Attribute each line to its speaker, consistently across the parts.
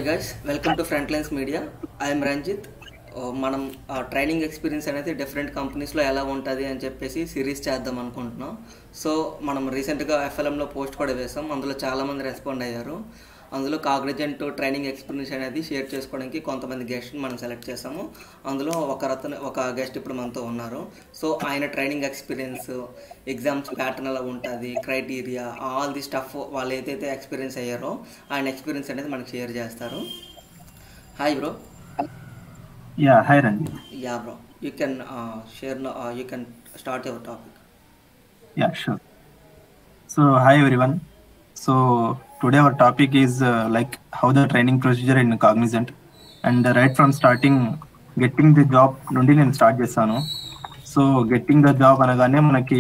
Speaker 1: Guys, welcome to Front Lines Media. I'm Ranjith. మనం training experience అనేది different కంపెనీస్లో ఎలా ఉంటుంది అని చెప్పేసి సిరీస్ చేద్దాం అనుకుంటున్నాం. సో మనం రీసెంట్గా ఎఫ్ఎల్ఎంలో పోస్ట్ కూడా వేసాం. అందులో చాలామంది రెస్పాండ్ అయ్యారు. అందులో కాగ్నిజెంట్ ట్రైనింగ్ ఎక్స్పీరియన్స్ అనేది షేర్ చేసుకోవడానికి కొంతమంది గెస్ట్ని మనం సెలెక్ట్ చేసాము. అందులో ఒక గెస్ట్ ఇప్పుడు మనతో ఉన్నారు. సో ఆయన ట్రైనింగ్ ఎక్స్పీరియన్స్, ఎగ్జామ్స్ ప్యాటర్న్ ఎలా ఉంటుంది, క్రైటీరియా, ఆల్ ది స్టఫ్ వాళ్ళు ఏదైతే ఎక్స్పీరియన్స్ అయ్యారో ఆయన ఎక్స్పీరియన్స్ అనేది మనకు షేర్ చేస్తారు. Hi bro.
Speaker 2: Yeah, hi Ranjit.
Speaker 1: Yeah bro, you can share, you can start your topic.
Speaker 2: Yeah, sure. So, hi everyone. So, today our topic is like how the training procedure in Cognizant, and right from starting getting the job నుండి నేను start చేస్తాను. So getting the job అనగానే మనకి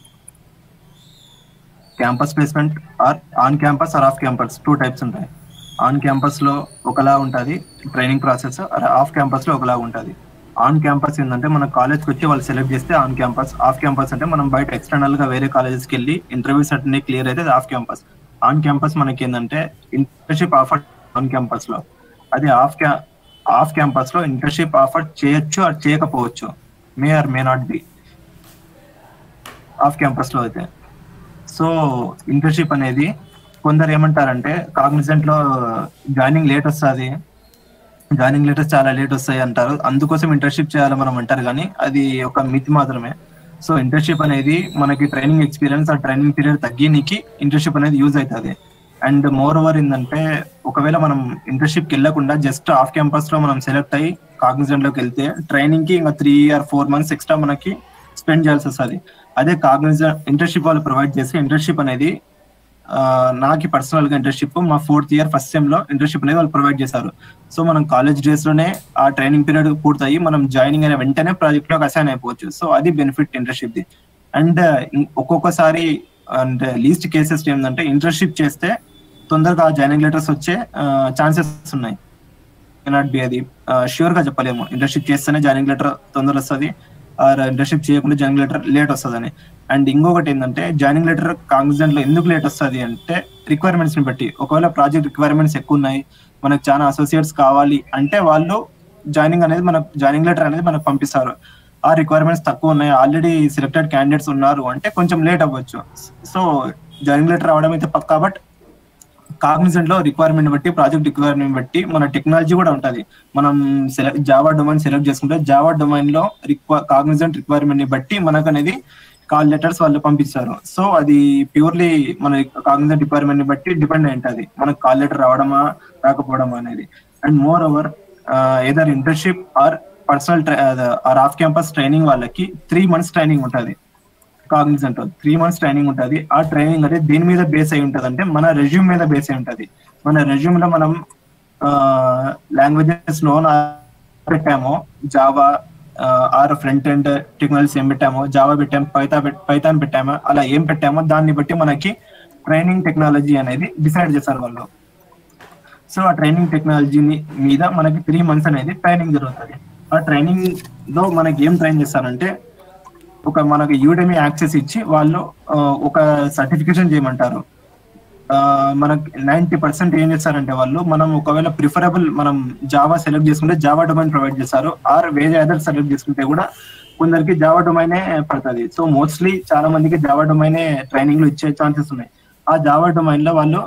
Speaker 2: campus placement or on campus or off campus 2 types ఉంటాయి. On క్యాంపస్లో ఒకలా ఉంటుంది training process, of క్యాంపస్లో ఒకలా ఉంటుంది. ఆన్ క్యాంపస్ ఏంటంటే మన కాలేజ్కి వచ్చి వాళ్ళు సెలెక్ట్ చేస్తే ఆన్ క్యాంపస్. ఆఫ్ క్యాంపస్ అంటే మనం బయట ఎక్స్టర్నల్గా వేరే కాలేజెస్కి వెళ్ళి ఇంటర్వ్యూస్ అటెండ్ క్లియర్ అయితే అది ఆఫ్ క్యాంపస్. ఆన్ క్యాంపస్ మనకి ఏంటంటే ఇంటర్న్షిప్ ఆఫర్ ఆన్ క్యాంపస్లో, అది ఆఫ్ క్యాంపస్లో ఇంటర్న్షిప్ ఆఫర్ చేయొచ్చు అది చేయకపోవచ్చు, may or may not be off క్యాంపస్లో అయితే. సో ఇంటర్న్షిప్ అనేది కొందరు ఏమంటారంటే కాగ్నిజెంట్ లో జాయినింగ్ లేట్ వస్తుంది, జాయినింగ్ లెటర్స్ చాలా లేట్ వస్తాయి అంటారు, అందుకోసం ఇంటర్న్షిప్ చేయాలి మనం అంటారు. కానీ అది ఒక మిత్ మాత్రమే. సో ఇంటర్న్షిప్ అనేది మనకి ట్రైనింగ్ ఎక్స్పీరియన్స్, ఆ ట్రైనింగ్ పీరియడ్ తగ్గినికి ఇంటర్న్షిప్ అనేది యూజ్ అవుతుంది. అండ్ మోర్ ఓవర్ ఏంటంటే ఒకవేళ మనం ఇంటర్న్షిప్కి వెళ్ళకుండా జస్ట్ ఆఫ్ క్యాంపస్ లో మనం సెలెక్ట్ అయ్యి కాగ్నిజెంట్ లోకి వెళ్తే ట్రైనింగ్ కి ఇంకా 3 or 4 months ఎక్స్ట్రా మనకి స్పెండ్ చేయాల్సి వస్తుంది. అదే కాగ్నిజెంట్ ఇంటర్న్షిప్ వాళ్ళు ప్రొవైడ్ చేస్తే ఇంటర్న్షిప్ అనేది నాకు పర్సనల్ గా ఇంటర్న్షిప్ మా 4th year ఫస్ట్ సెమ్ లో ఇంటర్న్షిప్ అనేది వాళ్ళు ప్రొవైడ్ చేశారు. సో మనం కాలేజ్ డేస్ లోనే ఆ ట్రైనింగ్ పీరియడ్ పూర్తయి మనం జాయినింగ్ అయిన వెంటనే ప్రాజెక్ట్ లోకి అసైన్ అయిపోవచ్చు. సో అది బెనిఫిట్ ఇంటర్న్షిప్ ది. అండ్ ఒక్కొక్కసారి అంటే లీస్ట్ కేసెస్ ఏంటంటే ఇంటర్న్షిప్ చేస్తే తొందరగా జాయినింగ్ లెటర్స్ వచ్చే ఛాన్సెస్ ఉన్నాయి. నాట్ బి అది ష్యూర్ గా చెప్పలేము, ఇంటర్న్షిప్ చేస్తేనే జాయినింగ్ లెటర్ తొందర వస్తుంది, ఆర్ ఇంటర్న్షిప్ చేయకుండా జాయినింగ్ లెటర్ లేట్ వస్తుంది అని. అండ్ ఇంకొకటి ఏంటంటే జాయినింగ్ లెటర్ కాగ్నిజెంట్ లో ఎందుకు లేట్ వస్తుంది అంటే రిక్వైర్మెంట్స్ ని బట్టి. ఒకవేళ ప్రాజెక్ట్ రిక్వైర్మెంట్స్ ఎక్కువ ఉన్నాయి, మనకు చాలా అసోసియేట్స్ కావాలి అంటే వాళ్ళు జాయినింగ్ అనేది మనకు జాయినింగ్ లెటర్ అనేది మనకు పంపిస్తారు. ఆ రిక్వైర్మెంట్స్ తక్కువ ఉన్నాయి, ఆల్రెడీ సెలెక్టెడ్ క్యాండిడేట్స్ ఉన్నారు అంటే కొంచెం లేట్ అవ్వచ్చు. సో జాయినింగ్ లెటర్ రావడం అయితే పక్కా. బట్ కాగ్నిజెంట్ లో రిక్వైర్మెంట్ బట్టి, ప్రాజెక్ట్ రిక్వైర్మెంట్ బట్టి మన టెక్నాలజీ కూడా ఉంటుంది. మనం జావా డొమైన్ సెలెక్ట్ చేసుకుంటే జావా డొమైన్ లో కాగ్నిజెంట్ రిక్వైర్మెంట్ ని బట్టి మనకు అనేది కాల్ లెటర్స్ వాళ్ళు పంపిస్తారు. సో అది ప్యూర్లీ మన కాగ్నిజెంట్ రిక్వైర్మెంట్ ని బట్టి డిపెండ్ అయి ఉంటుంది మనకు కాల్ లెటర్ రావడమా రాకపోవడమా అనేది. And moreover either internship or personal or off campus training వాళ్ళకి 3 months ట్రైనింగ్ ఉంటుంది. కాగ్నిజెంట్ 3 months ట్రైనింగ్ ఉంటుంది. ఆ ట్రైనింగ్ అనేది దేని మీద బేస్ అయి ఉంటుంది అంటే మన రెజ్యూమ్ మీద బేస్ అయి ఉంటుంది. మన రెజ్యూమ్ లో మనం లాంగ్వేజెస్ లో పెట్టామో Java or front end technologies ఏం పెట్టామో, జావా పెట్టాము, పైథాన్ పెట్టామో, అలా ఏం పెట్టామో దాన్ని బట్టి మనకి ట్రైనింగ్ టెక్నాలజీ అనేది డిసైడ్ చేస్తారు వాళ్ళు. సో ఆ ట్రైనింగ్ టెక్నాలజీ మీద మనకి 3 months అనేది ట్రైనింగ్ జరుగుతుంది. ఆ ట్రైనింగ్ లో మనకి ఏం ట్రైన్ చేస్తారంటే మనకి యూడెమీ యాక్సెస్ ఇచ్చి వాళ్ళు ఒక సర్టిఫికేషన్ చేయమంటారు. మనకి 90% ఏం చేస్తారంటే వాళ్ళు మనం ఒకవేళ ప్రిఫరబుల్ మనం జావా సెలెక్ట్ చేసుకుంటే జావా డొమైన్ ప్రొవైడ్ చేస్తారు, ఆర్ వేరే అదర్ సెలెక్ట్ చేసుకుంటే కూడా కొందరికి జావా డొమైనే పడుతుంది. సో మోస్ట్లీ చాలా మందికి జావా డొమైనే ట్రైనింగ్ లో ఇచ్చే ఛాన్సెస్ ఉన్నాయి. ఆ జావా డొమైన్ లో వాళ్ళు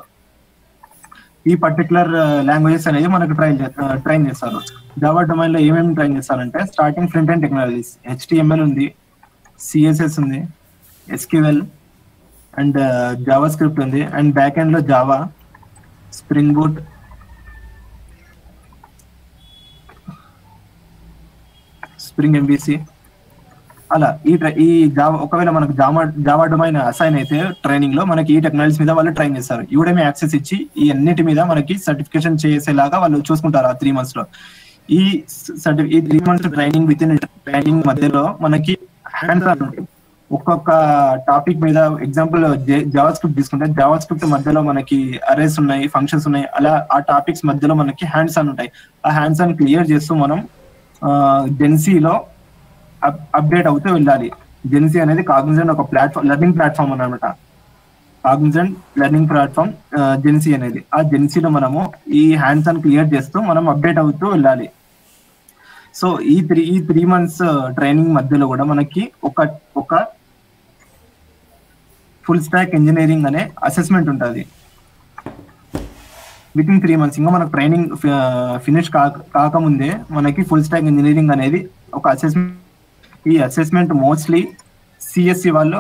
Speaker 2: ఈ పర్టికులర్ లాంగ్వేజెస్ అనేది మనకు ట్రైన్ చేస్తారు. జావా డొమైన్ లో ఏమేమి ట్రైన్ చేస్తారంటే starting front end technologies, HTML ఉంది, CSS ఉంది, SQL అండ్ జావా స్క్రిప్ట్ ఉంది, అండ్ బ్యాక్ ఎండ్ లో Java, spring boot, spring MVC అలా ఈ జావా. ఒకవేళ మనకు జావా డొమైన్ అసైన్ అయితే ట్రైనింగ్ లో మనకి ఈ టెక్నాలజీస్ మీద వాళ్ళు ట్రైన్ చేస్తారు. యూడెమీ యాక్సెస్ ఇచ్చి ఈ అన్నిటి మీద మనకి సర్టిఫికేషన్ చేసేలాగా వాళ్ళు చూసుకుంటారు ఆ 3 months లో. ఈ 3 months training within training మధ్యలో మనకి హ్యాండ్స్ ఆన్ ఉంటాయి. ఒక్కొక్క టాపిక్ మీద ఎగ్జాంపుల్ జావా స్క్రిప్ట్ తీసుకుంటే జావా స్క్రిప్ట్ మధ్యలో మనకి అరేస్ ఉన్నాయి, ఫంక్షన్స్ ఉన్నాయి, అలా ఆ టాపిక్స్ మధ్యలో మనకి హ్యాండ్స్ ఆన్ ఉంటాయి. ఆ హ్యాండ్స్ ఆన్ క్లియర్ చేస్తూ మనం జెన్సీలో అప్డేట్ అవుతూ వెళ్ళాలి. జెన్సీ అనేది కాగ్నిజెంట్ ఒక ప్లాట్ఫామ్, లెర్నింగ్ ప్లాట్ఫామ్ అన్నమాట. కాగ్నిజెంట్ లెర్నింగ్ ప్లాట్ఫామ్ జెన్సీ అనేది. ఆ జెన్సీలో మనము ఈ హ్యాండ్స్ ఆన్ క్లియర్ చేస్తూ మనం అప్డేట్ అవుతూ వెళ్ళాలి. సో ఈ 3 months ట్రైనింగ్ మధ్యలో కూడా మనకి ఒక ఫుల్ స్టాక్ ఇంజనీరింగ్ అనే అసెస్మెంట్ ఉంటుంది. విత్ ఇన్ 3 months, ఇంకా మనకు ట్రైనింగ్ ఫినిష్ కాకముందే మనకి ఫుల్ స్టాక్ ఇంజనీరింగ్ అనేది ఒక అసెస్మెంట్. ఈ అసెస్మెంట్ మోస్ట్లీ సిఎస్సి వాళ్ళు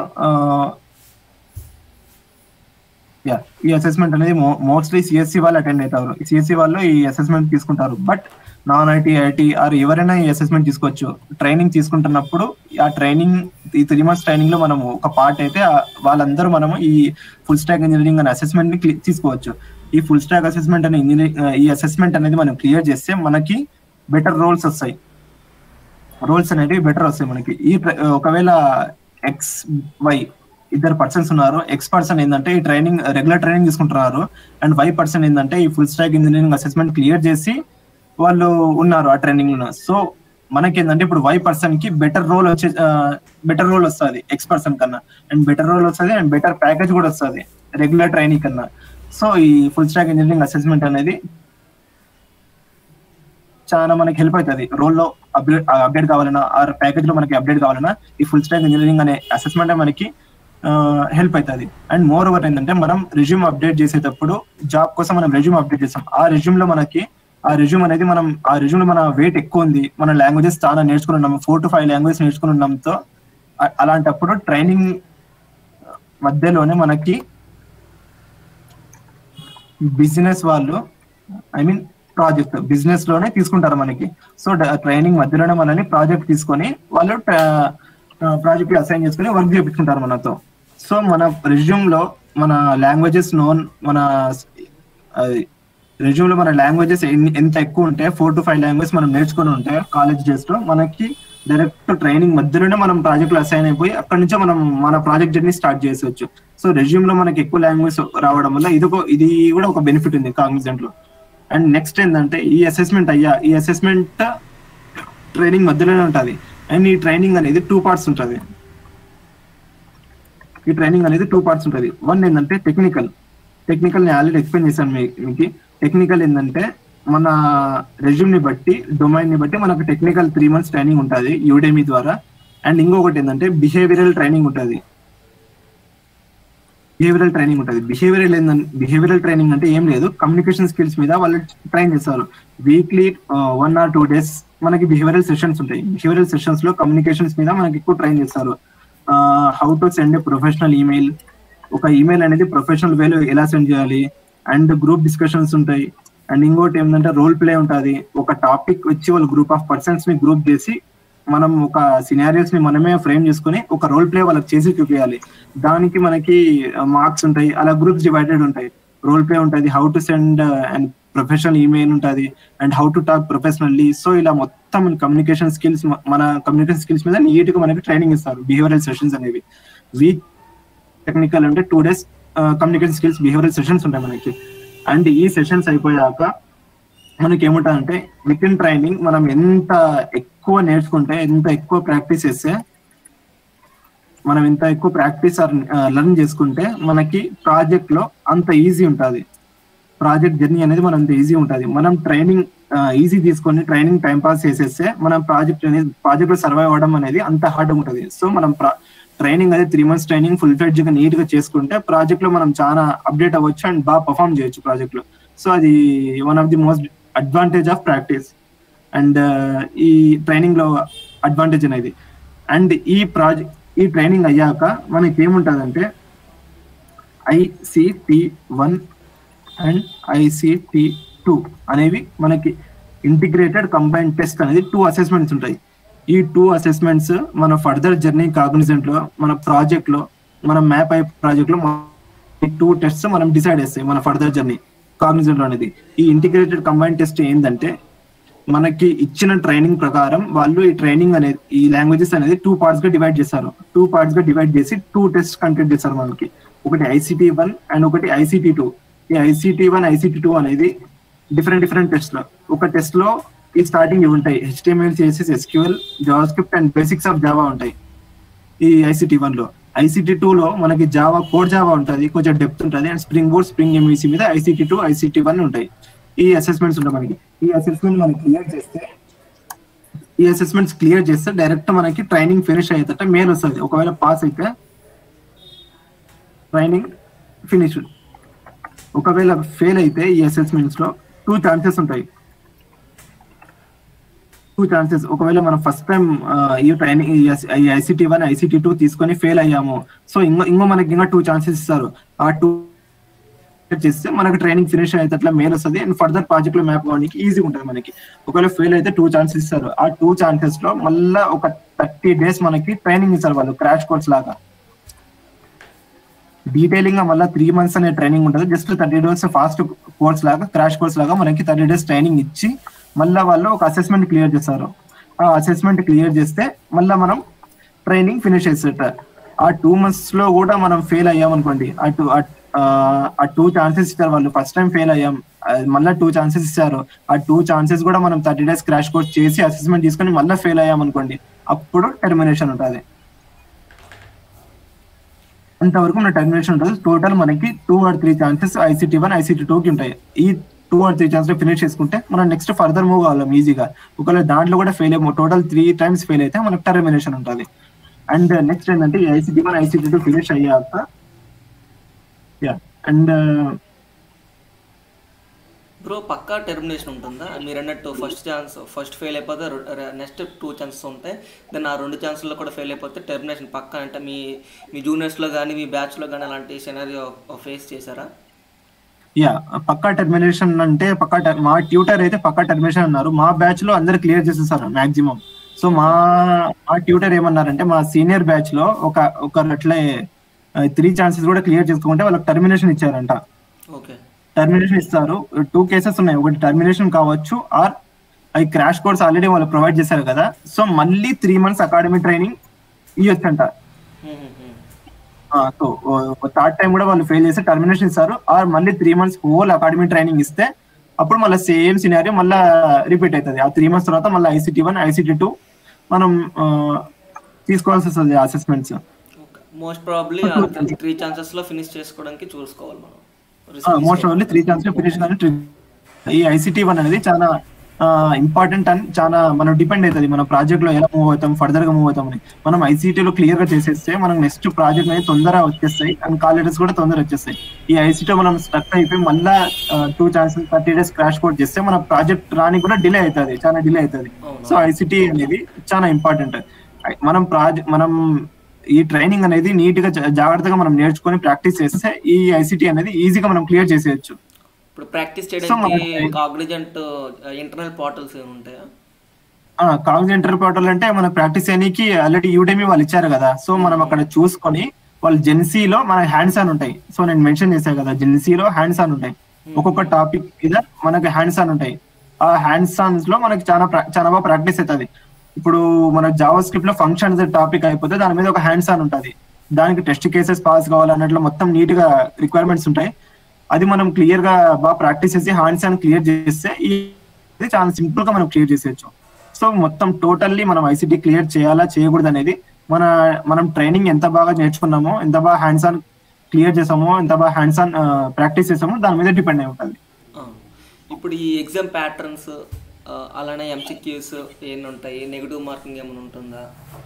Speaker 2: ఈ అసెస్మెంట్ అనేది మోస్ట్లీ సిఎస్సి వాళ్ళు అటెండ్ అవుతారు. సిఎస్సి వాళ్ళు ఈ అసెస్మెంట్ తీసుకుంటారు. But non IT, IT or ఎవరైనా ఈ అసెస్మెంట్ తీసుకోవచ్చు. ట్రైనింగ్ తీసుకుంటున్నప్పుడు ఆ ట్రైనింగ్, ఈ 3 months ట్రైనింగ్ లో మనము ఒక పార్ట్ అయితే వాళ్ళందరూ మనము ఈ ఫుల్ స్టాక్ ఇంజనీరింగ్ అనే అసెస్మెంట్ ని తీసుకోవచ్చు. ఈ ఫుల్ స్టాక్ అసెస్మెంట్ అనే ఈ అసెస్మెంట్ అనేది మనం క్లియర్ చేస్తే మనకి బెటర్ రోల్స్ వస్తాయి. రోల్స్ అనేవి బెటర్ వస్తాయి మనకి. ఒకవేళ XY ఇద్దరు పర్సన్స్ ఉన్నారు. X పర్సన్ ఏంటంటే ఈ ట్రైనింగ్ రెగ్యులర్ ట్రైనింగ్ తీసుకుంటున్నారు, అండ్ Y పర్సన్ ఏంటంటే ఈ full stack engineering assessment clear చేసి వాళ్ళు ఉన్నారు ఆ ట్రైనింగ్ లో. సో మనకి ఏంటంటే ఇప్పుడు Y పర్సన్ కి బెటర్ రోల్ వస్తుంది X పర్సన్ కన్నా, అండ్ బెటర్ రోల్ వస్తుంది, అండ్ బెటర్ ప్యాకేజ్ కూడా వస్తుంది రెగ్యులర్ ట్రైనింగ్ కన్నా. సో ఈ ఫుల్ స్టాక్ ఇంజనీరింగ్ అసెస్మెంట్ అనేది చాలా మనకి హెల్ప్ అవుతుంది. రోల్లో అప్డేట్ కావాలన్నా, ఆర్ ప్యాకేజ్ లో మనకి అప్డేట్ కావాలన్నా ఈ ఫుల్ స్టాక్ ఇంజనీరింగ్ అనే అసెస్మెంట్ మనకి హెల్ప్ అవుతుంది. అండ్ మోర్ ఓవర్ ఏంటంటే మనం రెజ్యూమ్ అప్డేట్ చేసేటప్పుడు జాబ్ కోసం మనం రెజ్యూమ్ అప్డేట్ చేస్తాం. ఆ రెజ్యూమ్ లో మన వెయిట్ ఎక్కువ ఉంది, మన లాంగ్వేజెస్ చాలా నేర్చుకుని ఉన్నాము, 4 to 5 లాంగ్వేజెస్ నేర్చుకుని ఉన్నాంతో అలాంటప్పుడు ట్రైనింగ్ మధ్యలోనే మనకి బిజినెస్ వాళ్ళు ప్రాజెక్ట్ బిజినెస్ లోనే తీసుకుంటారు మనకి. సో ట్రైనింగ్ మధ్యలోనే మనని ప్రాజెక్ట్ తీసుకొని వాళ్ళు ప్రాజెక్ట్ అసైన్ చేసుకుని వర్క్ చేయించుకుంటారు మనతో. సో మన రెజ్యూమ్ లో మన లాంగ్వేజెస్ మన లాంగ్వేజెస్ ఎంత ఎక్కువ ఉంటే 4 to 5 లాంగ్వేజ్ మనం నేర్చుకుని ఉంటే కాలేజ్ డేస్ లో మనకి డైరెక్ట్ ట్రైనింగ్ మధ్యలోనే మనం ప్రాజెక్ట్ లో అసైన్ అయిపోయి అక్కడి నుంచే మనం మన ప్రాజెక్ట్ జర్నీ స్టార్ట్ చేసుకోవచ్చు. సో రెజ్యూమ్ లో మనకి ఎక్కువ లాంగ్వేజ్ రావడం వల్ల ఇది కూడా ఒక బెనిఫిట్ ఉంది కాగ్నిజెంట్ లో. అండ్ నెక్స్ట్ ఏంటంటే ఈ అసెస్మెంట్ ట్రైనింగ్ మధ్యలోనే ఉంటుంది. అండ్ ఈ ట్రైనింగ్ అనేది 2 parts ఉంటుంది. వన్ ఏంటంటే టెక్నికల్ నేను ఆల్రెడీ ఎక్స్ప్లెయిన్ చేశాను మీకు. టెక్నికల్ ఏంటంటే మన రెజ్యూమ్ ని బట్టి, డొమైన్ ని బట్టి మనకు టెక్నికల్ 3 months ట్రైనింగ్ ఉంటుంది యూడెమీ ద్వారా. అండ్ ఇంకొకటి ఏంటంటే బిహేవియరల్ ట్రైనింగ్ ఉంటుంది. బిహేవియరల్ ట్రైనింగ్ అంటే ఏం లేదు, కమ్యూనికేషన్ స్కిల్స్ మీద వాళ్ళు ట్రైన్ చేస్తారు. వీక్లీ 1 or 2 days మనకి బిహేవియరల్ సెషన్స్ ఉంటాయి. బిహేవియరల్ సెషన్స్ లో కమ్యూనికేషన్స్ మీద మనకి ఎక్కువ ట్రైన్ చేస్తారు. How to send a professional email, ఒక ఈమెయిల్ అనేది ప్రొఫెషనల్ వేలో ఎలా సెండ్ చేయాలి, అండ్ గ్రూప్ డిస్కషన్స్ ఉంటాయి. అండ్ ఇంకోటి ఏంటంటే రోల్ ప్లే ఉంటుంది. ఒక టాపిక్ వచ్చి వాళ్ళు గ్రూప్ ఆఫ్ పర్సన్స్ ని గ్రూప్ చేసి మనం ఒక సినారియోస్ ని మనమే ఫ్రేమ్ చేసుకుని ఒక రోల్ ప్లే వాళ్ళకి చేసి చూపించాలి. దానికి మనకి మార్క్స్ ఉంటాయి. అలా గ్రూప్స్ డివైడెడ్ ఉంటాయి. రోల్ ప్లే ఉంటుంది, how to send and professional email ఉంటుంది, and how to talk professionally. So ఇలా మొత్తం మన కమ్యూనికేషన్ స్కిల్స్ మీద నీట్ గా మనకి ట్రైనింగ్ ఇస్తారు బిహేవియరల్ సెషన్స్ అనేవి. వీక్ టెక్నికల్ అంటే 2 days communication skills behavioural sessions ఉంటాయి మనకి. అండ్ ఈ సెషన్స్ అయిపోయాక మనకి ఏముంటుందంటే విత్ ఇన్ ట్రైనింగ్ మనం ఎంత ఎక్కువ నేర్చుకుంటే, ఎంత ఎక్కువ ప్రాక్టీస్ చేస్తే, మనం ఎంత ఎక్కువ ప్రాక్టీస్ లర్న్ చేసుకుంటే మనకి ప్రాజెక్ట్ లో అంత ఈజీ ఉంటుంది. ప్రాజెక్ట్ జర్నీ అనేది మనం అంత ఈజీ ఉంటుంది. మనం ట్రైనింగ్ ఈజీ తీసుకొని ట్రైనింగ్ టైం పాస్ చేసేస్తే మనం ప్రాజెక్ట్ లో సర్వైవ్ అవ్వడం అనేది అంత హార్డ్ ఉంటుంది. సో మనం ట్రైనింగ్ అదే 3 months ట్రైనింగ్ ఫుల్ ఫ్లెడ్జ్ గా నీట్ గా చేసుకుంటే ప్రాజెక్ట్ లో మనం చాలా అప్డేట్ అవ్వచ్చు అండ్ బాగా పర్ఫామ్ చేయొచ్చు ప్రాజెక్ట్ లో. సో అది one of the most advantage of practice and ఈ ట్రైనింగ్ లో అడ్వాంటేజ్ అనేది. అండ్ ఈ ట్రైనింగ్ అయ్యాక మనకి ఏముంటుందంటే ICT1 అండ్ ICT2 అనేవి మనకి ఇంటిగ్రేటెడ్ కంబైన్డ్ టెస్ట్ అనేది 2 అసెస్మెంట్స్ ఉంటాయి. ఈ 2 అసెస్మెంట్స్ మన ఫర్దర్ జర్నీ కాగ్నిజెంట్ లో, మన ప్రాజెక్ట్ లో, మన మ్యాప్ అయ్యే ప్రాజెక్ట్ లో ఈ 2 tests మనం డిసైడ్ చేస్తాయి మన ఫర్దర్ జర్నీ కాగ్నిజెంట్ లో అనేది. ఈ ఇంటిగ్రేటెడ్ కంబైన్డ్ టెస్ట్ ఏంటంటే మనకి ఇచ్చిన ట్రైనింగ్ ప్రకారం వాళ్ళు ఈ ట్రైనింగ్ అనేది ఈ లాంగ్వేజెస్ అనేది 2 parts గా డివైడ్ చేస్తారు. 2 parts గా డివైడ్ చేసి 2 tests కండక్ట్ చేస్తారు మనకి. ఒకటి ICT1 అండ్ ఒకటి ICT2. ఈ ICT1, ICT2 అనేది డిఫరెంట్ టెస్ట్ లో, ఒక టెస్ట్ లో ఈ స్టార్టింగ్ ఇవి ఉంటాయి, HTML, CSS, SQL, JavaScript and basics of Java ఉంటాయి ఈ ICT1 లో. ICT2లో మనకి కోడ్ జావా ఉంటుంది, కొంచెం డెప్త్ ఉంటుంది, and Spring Boot Spring MVC మీద ICT2 ICT1 ఉంటాయి. ఈ అసెస్మెంట్స్ ఉంటాయి మనకి. ఈ అసెస్మెంట్ మనం క్లియర్ చేస్తే డైరెక్ట్ మనకి ట్రైనింగ్ ఫినిష్ అయ్యేటట్టు మెయిల్ వస్తుంది. ఒకవేళ పాస్ అయితే ట్రైనింగ్ ఫినిష్, ఒకవేళ ఫెయిల్ అయితే ఈ అసెస్మెంట్స్ లో 2 ఛాన్సెస్ ఉంటాయి. 2 ఛాన్సెస్. ఒకవేళ మనం ఫస్ట్ టైం ఈ ట్రైనింగ్ ICT1 ICT2 తీసుకొని ఫెయిల్ అయ్యాము, సో మనకి ఇంకా 2 ఛాన్సెస్ ఇస్తారు. ఆ 2 చేస్తే మనకి ట్రైనింగ్ ఫినిష్ అయితే అట్లా మెయిల్ వస్తుంది, అండ్ ఫర్దర్ ప్రాజెక్ట్ లో మ్యాప్ అవ్వడానికి ఈజీ ఉంటుంది మనకి. ఒకవేళ ఫెయిల్ అయితే 2 ఛాన్సెస్ ఇస్తారు. ఆ 2 ఛాన్సెస్ లో మళ్ళీ ఒక 30 days మనకి ట్రైనింగ్ ఇస్తారు వాళ్ళు, క్రాష్ కోర్స్ లాగా. డీటెయిలింగ్ గా మళ్ళీ 3 months అనే ట్రైనింగ్ ఉంటుంది. జస్ట్ 30 days ఫాస్ట్ కోర్స్ లాగా, క్రాష్ కోర్స్ లాగా మనకి 30 days ట్రైనింగ్ ఇచ్చి మళ్ళీ వాళ్ళు ఒక అసెస్మెంట్ క్లియర్ చేస్తారు. ఆ అసెస్మెంట్ క్లియర్ చేస్తే మళ్ళీ మనం ట్రైనింగ్ ఫినిష్ చేసేట. ఆ 2 months లో కూడా మనం ఫెయిల్ అయ్యాం అనుకోండి, ఆ 2 ఛాన్సెస్ ఇస్తారు వాళ్ళు. ఫస్ట్ టైం ఫెయిల్ అయ్యాం, మళ్ళీ 2 ఛాన్సెస్ ఇస్తారు. ఆ 2 ఛాన్సెస్ కూడా మనం 30 days క్రాష్ కోర్స్ చేసి అసెస్మెంట్ తీసుకొని మళ్ళీ ఫెయిల్ అయ్యాం అనుకోండి, అప్పుడు టెర్మినేషన్ ఉంటుంది. అంతవరకు మన టెర్మినేషన్ ఉంటుంది. టోటల్ మనకి 2 or 3 ఛాన్సెస్ ICT1 ICT2కి ఉంటాయి. ఈ 2 or 3 ఛాన్సెస్ ఫినిష్ చేసుకుంటే మనం నెక్స్ట్ ఫర్దర్ మూవ్ కావాలి ఈజీగా. ఒకవేళ దాంట్లో కూడా ఫెయిల్ అయ్యాము, టోటల్ 3 times ఫెయిల్ అయితే మనకు టెర్మినేషన్ ఉంటుంది. అండ్ నెక్స్ట్ ఏంటంటే ICT1 ICT2 ఫినిష్ అయ్యాక అండ్
Speaker 1: బ్రో పక్కా టెర్మినేషన్ ఉంటుందా? మీరు అన్నట్టు ఫస్ట్ ఫెయిల్ అయిపోతే నెక్స్ట్ 2 ఛాన్సెస్ ఉంటాయి, దెన్ ఆ 2 ఛాన్సెస్లో కూడా ఫెయిల్ అయిపోతే టెర్మినేషన్ పక్కా. అంటే మీ జూనియర్స్లో కానీ మీ బ్యాచ్లో కానీ అలాంటి సినారియో ఫేస్ చేశారా?
Speaker 2: పక్కా టెర్మినేషన్ అంటే మా ట్యూటర్ అయితే పక్కా టెర్మినేషన్ అన్నారు. మా బ్యాచ్ లో అందరు క్లియర్ చేసేసారు మాక్సిమం. సో మా ట్యూటర్ ఏమన్నారంటే మా సీనియర్ బ్యాచ్ లో ఒక అట్లే 3 ఛాన్సెస్ కూడా క్లియర్ చేసుకోకుంటే వాళ్ళకి టెర్మినేషన్ ఇచ్చారంట. టెర్మినేషన్ ఇస్తారు. 2 కేసెస్ ఉన్నాయి, ఒకటి టెర్మినేషన్ కావచ్చు, ఆర్ అవి క్రాష్ కోర్స్ ఆల్రెడీ వాళ్ళు ప్రొవైడ్ చేశారు కదా, సో మళ్ళీ 3 months అకాడమిక్ ట్రైనింగ్ ఇవ్వచ్చంట. సో థర్డ్ టైం కూడా వాళ్ళు ఫెయిల్ చేస్తే టెర్మినేషన్ ఇస్తారు, ఆర్ మళ్ళీ 3 months హోల్ అకాడమిక్ ట్రైనింగ్ ఇస్తే అప్పుడు మళ్ళీ సేమ్ సినారియో మళ్ళీ రిపీట్ అవుతుంది. ఆ 3 months తర్వాత మళ్ళీ ICT1 ICT2 మనం తీసుకోవాల్సి వస్తుంది అసెస్మెంట్స్.
Speaker 1: మోస్ట్ ప్రాబబ్లీ 3 ఛాన్సెస్ లో ఫినిష్ చేసుకోవడానికి చూసుకోవాలి మనం.
Speaker 2: మోస్ట్ ప్రాబబ్లీ 3 ఛాన్సెస్ ఫినిష్ కానీ ఈ ICT1 అనేది చాలా ఇంపార్టెంట్ అని చాలా మనం డిపెండ్ అవుతుంది మన ప్రాజెక్ట్ లో ఎలా మూవ్ అవుతాం, ఫర్దర్ గా మూవ్ అవుతామని. మనం ICT లో క్లియర్ గా చేసేస్తే మనం నెక్స్ట్ ప్రాజెక్ట్ అనేది తొందరగా వచ్చేస్తాయి, అండ్ కాల్ లెటర్స్ కూడా తొందరగా వచ్చేస్తాయి. ఈ ICT మనం స్టక్ అయిపోయి మళ్ళీ 2 ఛాన్సెస్ 30 days క్రాష్ కోర్స్ చేస్తే మన ప్రాజెక్ట్ రాని కూడా డిలే అవుతుంది, చాలా డిలే అవుతుంది. సో ICT అనేది చాలా ఇంపార్టెంట్. మనం ఈ ట్రైనింగ్ అనేది నీట్ గా జాగ్రత్తగా మనం నేర్చుకొని ప్రాక్టీస్ చేస్తే ఈ ICT అనేది ఈజీగా మనం క్లియర్ చేసేయచ్చు.
Speaker 1: ఇప్పుడు ప్రాక్టీస్ చేయడానికి కాగ్నిజెంట్ ఇంటర్నల్ పోర్టల్స్ ఏమి ఉంటాయా?
Speaker 2: కాగ్నిజెంట్ ఇంటర్నల్ పోర్టల్ అంటే మనం ప్రాక్టీస్ చేయడానికి ఆల్రెడీ యూడెమీ వాళ్ళు ఇచ్చారు కదా, సో మనం అక్కడ చూసుకొని వాళ్ళు జెన్సీలో మన హ్యాండ్స్ ఆన్ ఉంటాయి. సో నేను మెన్షన్ చేశాను కదా, జెన్సీలో హ్యాండ్స్ ఆన్ ఉంటాయి. ఒక్కొక్క టాపిక్ మీద మనకి హ్యాండ్స్ ఆన్ ఉంటాయి. ఆ హ్యాండ్స్ ఆన్స్ లో మనకి చాలా బాగా ప్రాక్టీస్ అవుతుంది. ఇప్పుడు మన జావా స్క్రిప్ట్ లో ఫంక్షన్ టాపిక్ అయిపోతే దాని మీద ఒక హ్యాండ్స్ ఆన్ ఉంటుంది, దానికి టెస్ట్ కేసెస్ పాస్ కావాలన్నట్లు మొత్తం నీట్ గా రిక్వైర్మెంట్స్ ఉంటాయి. అది మనం క్లియర్ గా బాగా ప్రాక్టీస్ చేసి హ్యాండ్స్ ఆన్ క్లియర్ చేస్తే ఇది చాలా సింపుల్ గా మనం క్లియర్ చేసేయచ్చు. సో మొత్తం టోటల్లీ మనం ICT క్లియర్ చేయాలా చేయకూడదు అనేది మనం ట్రైనింగ్ ఎంత బాగా నేర్చుకున్నామో, ఎంత బాగా హ్యాండ్స్ ఆన్ క్లియర్ చేసామో, ఎంత బాగా హ్యాండ్స్ ఆన్ ప్రాక్టీస్ చేసామో దాని మీద డిపెండ్ అయి ఉంటుంది.
Speaker 1: ఇప్పుడు ఈ ఎగ్జామ్ ప్యాటర్న్స్ అలానే MCQs ఏమి ఉంటాయి, నెగిటివ్ మార్కింగ్ ఏమైనా ఉంటుందా?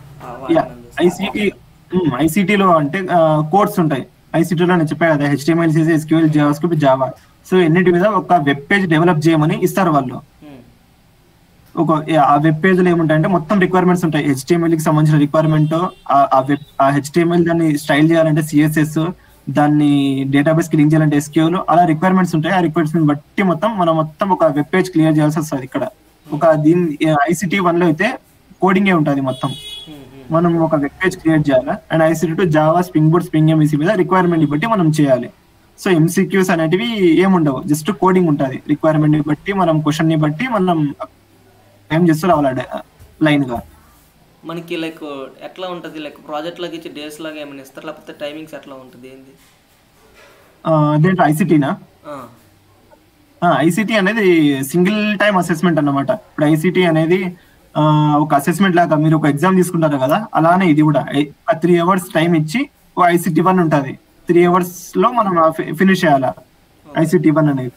Speaker 2: ICT లో అంటే కోర్స్ ఉంటాయి. ICT లో నేను చెప్పా కదా, HTML CSS SQL JavaScript Java. So ఎన్నిటి మీద ఒక వెబ్ పేజ్ డెవలప్ చేయమని ఇస్తారు వాళ్ళు. ఆ వెబ్ పేజ్ లో ఏముంటాయంటే మొత్తం రిక్వైర్మెంట్స్ ఉంటాయి. HTML కి సంబంధించిన రిక్వైర్మెంట్, ఆ HTML దాన్ని స్టైల్ చేయాలంటే CSS, దాన్ని డేటాబేస్ కి లింక్ చేయాలంటే SQL, అలా రిక్వైర్మెంట్స్ ఉంటాయి. ఆ రిక్వైర్మెంట్స్ బట్టి మొత్తం ఒక వెబ్ పేజ్ క్లియర్ చేయాల్సి వస్తుంది. ఇక్కడ ICT1 లో అయితే కోడింగే ఉంటుంది మొత్తం. మనం ఒక వెబ్ పేజ్ క్రియేట్ చేయాలి, and ICT2 Java Spring Boot Spring MVC మీద రిక్వైర్మెంట్ బట్టి మనం చేయాలి. సో MCQs అనేటివి ఏముండవు, జస్ట్ కోడింగ్ ఉంటుంది. రిక్వైర్మెంట్ ని బట్టి మనం క్వశ్చన్ ని బట్టి మనం ఏం చేస్తూ రావాలి లైన్ గా.
Speaker 1: మనకి లైక్ ఎట్లా ఉంటుంది, లైక్ ప్రాజెక్ట్ లాగా ఇచ్చి డేస్ లాగా ఏమైనా ఇస్తారు, లేకపోతే టైమింగ్స్ ఎట్లా ఉంటుంది ఏంది?
Speaker 2: అదేంటి ICTనా? ICT అనేది సింగిల్ టైమ్ అసెస్మెంట్ అన్నమాట. ఇప్పుడు ICT అనేది ఒక అసెస్మెంట్ లాగా మీరు ఒక ఎగ్జామ్ తీసుకుంటారు కదా, అలానే ఇది కూడా 3 hours టైం ఇచ్చి ICT1 ఉంటుంది. 3 hours లో మనం ఫినిష్ చేయాలా ICT1 అనేది.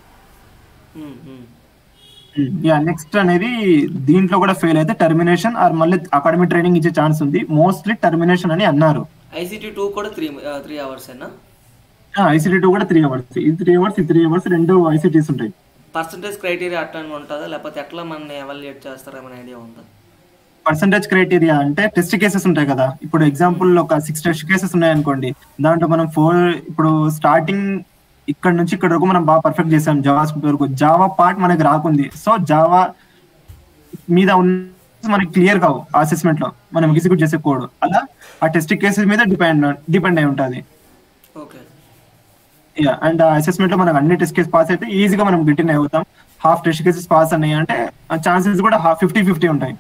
Speaker 2: నెక్స్ట్ అనేది దీంట్లో కూడా ఫెయిల్ అయితే టర్మినేషన్ ఆర్ మళ్ళీ అకాడమిక్ ట్రైనింగ్ ఇచ్చే ఛాన్స్ ఉంది. మోస్ట్లీ టర్మినేషన్ అని అన్నారు.
Speaker 1: ICT2 కూడా 3 hours ఏనా?
Speaker 2: ICT2 కూడా 3 hours. ఇది 3 hours, ఇది 3 hours, 2 ICTs ఉంటాయి.
Speaker 1: పర్సంటేజ్ క్రైటీరియా అట్లా ఉంటుందా, లేకపోతే ఎట్లా మన ఎవాల్యుయేట్ చేస్తారా, ఏమైనా ఐడియా ఉందా?
Speaker 2: పర్సంటేజ్ క్రైటీరియా అంటే టెస్ట్ కేసెస్ ఉంటాయి కదా. ఇప్పుడు ఎగ్జాంపుల్ ఒక 6 టెస్ట్ కేసెస్ ఉన్నాయనుకోండి, దాంట్లో మనం 4 ఇప్పుడు స్టార్టింగ్ ఇక్కడ నుంచి ఇక్కడ వరకు మనం బాగా పర్ఫెక్ట్ చేసాం జావా స్క్రిప్ట్ వరకు. జావా పార్ట్ మనకి రాకుంది, సో జావా మీద ఉన్న మనకి క్లియర్ కావు అసెస్మెంట్ లో మనం ఎగ్జిక్యూట్ చేసే కోడ్. అలా ఆ టెస్ట్ కేసెస్ మీద డిపెండ్ అయి ఉంటుంది. అండ్ అసెస్మెంట్ లో మనకు అన్ని టెస్ట్ కేసెస్ పాస్ అయితే ఈజీగా మనం రిటర్న్ అవుతాం. హాఫ్ టెస్ట్ కేసెస్ పాస్ అన్నాయి అంటే ఛాన్సెస్ కూడా 50-50 ఉంటాయి.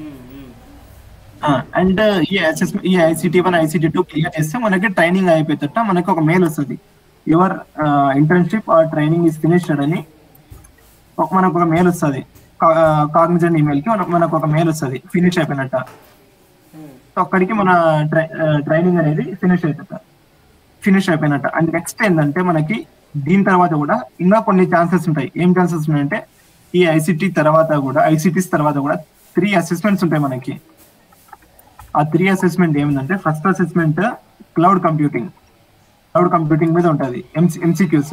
Speaker 2: అండ్ ఈ ICT1 ICT2 క్లియర్ చేస్తే మనకి ట్రైనింగ్ అయిపోయేటట్ట మనకి ఒక మెయిల్ వస్తుంది, your internship or training is finished అని మనకు ఒక మెయిల్ వస్తుంది. కాగ్నిజెంట్ ఈమెయిల్ కి మనకు ఒక మెయిల్ వస్తుంది ఫినిష్ అయిపోయినట్ట. సో అక్కడికి మన ట్రైనింగ్ అనేది ఫినిష్ అయిపోయినట్ట. అండ్ నెక్స్ట్ ఏంటంటే మనకి దీని తర్వాత కూడా ఇంకా కొన్ని ఛాన్సెస్ ఉంటాయి. ఏం ఛాన్సెస్ ఉన్నాయంటే ఈ ICTs తర్వాత కూడా 3 అసెస్మెంట్స్ ఉంటాయి మనకి. ఆ 3 అసెస్మెంట్ ఏమిటంటే ఫస్ట్ అసెస్మెంట్ క్లౌడ్ కంప్యూటింగ్ మీద ఉంటుంది, MCQs.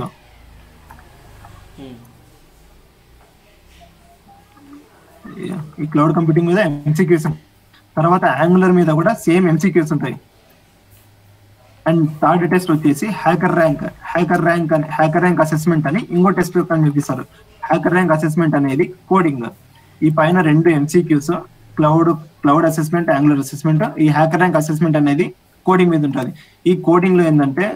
Speaker 2: ఈ క్లౌడ్ కంప్యూటింగ్ మీద MCQs. తర్వాత యాంగులర్ మీద కూడా సేమ్ MCQs ఉంటాయి. అండ్ థర్డ్ టెస్ట్ వచ్చేసి హ్యాకర్ ర్యాంక్ అసెస్మెంట్ అని ఇంకో టెస్ట్ అని చూపిస్తారు. హ్యాకర్ ర్యాంక్ అసెస్మెంట్ అనేది కోడింగ్. ఈ పైన 2 MCQs, cloud assessment, Angular assessment. ఈ హ్యాకర్ ర్యాంక్ అసెస్మెంట్ అనేది కోడింగ్ మీద ఉంటుంది. ఈ కోడింగ్ లో ఏంటంటే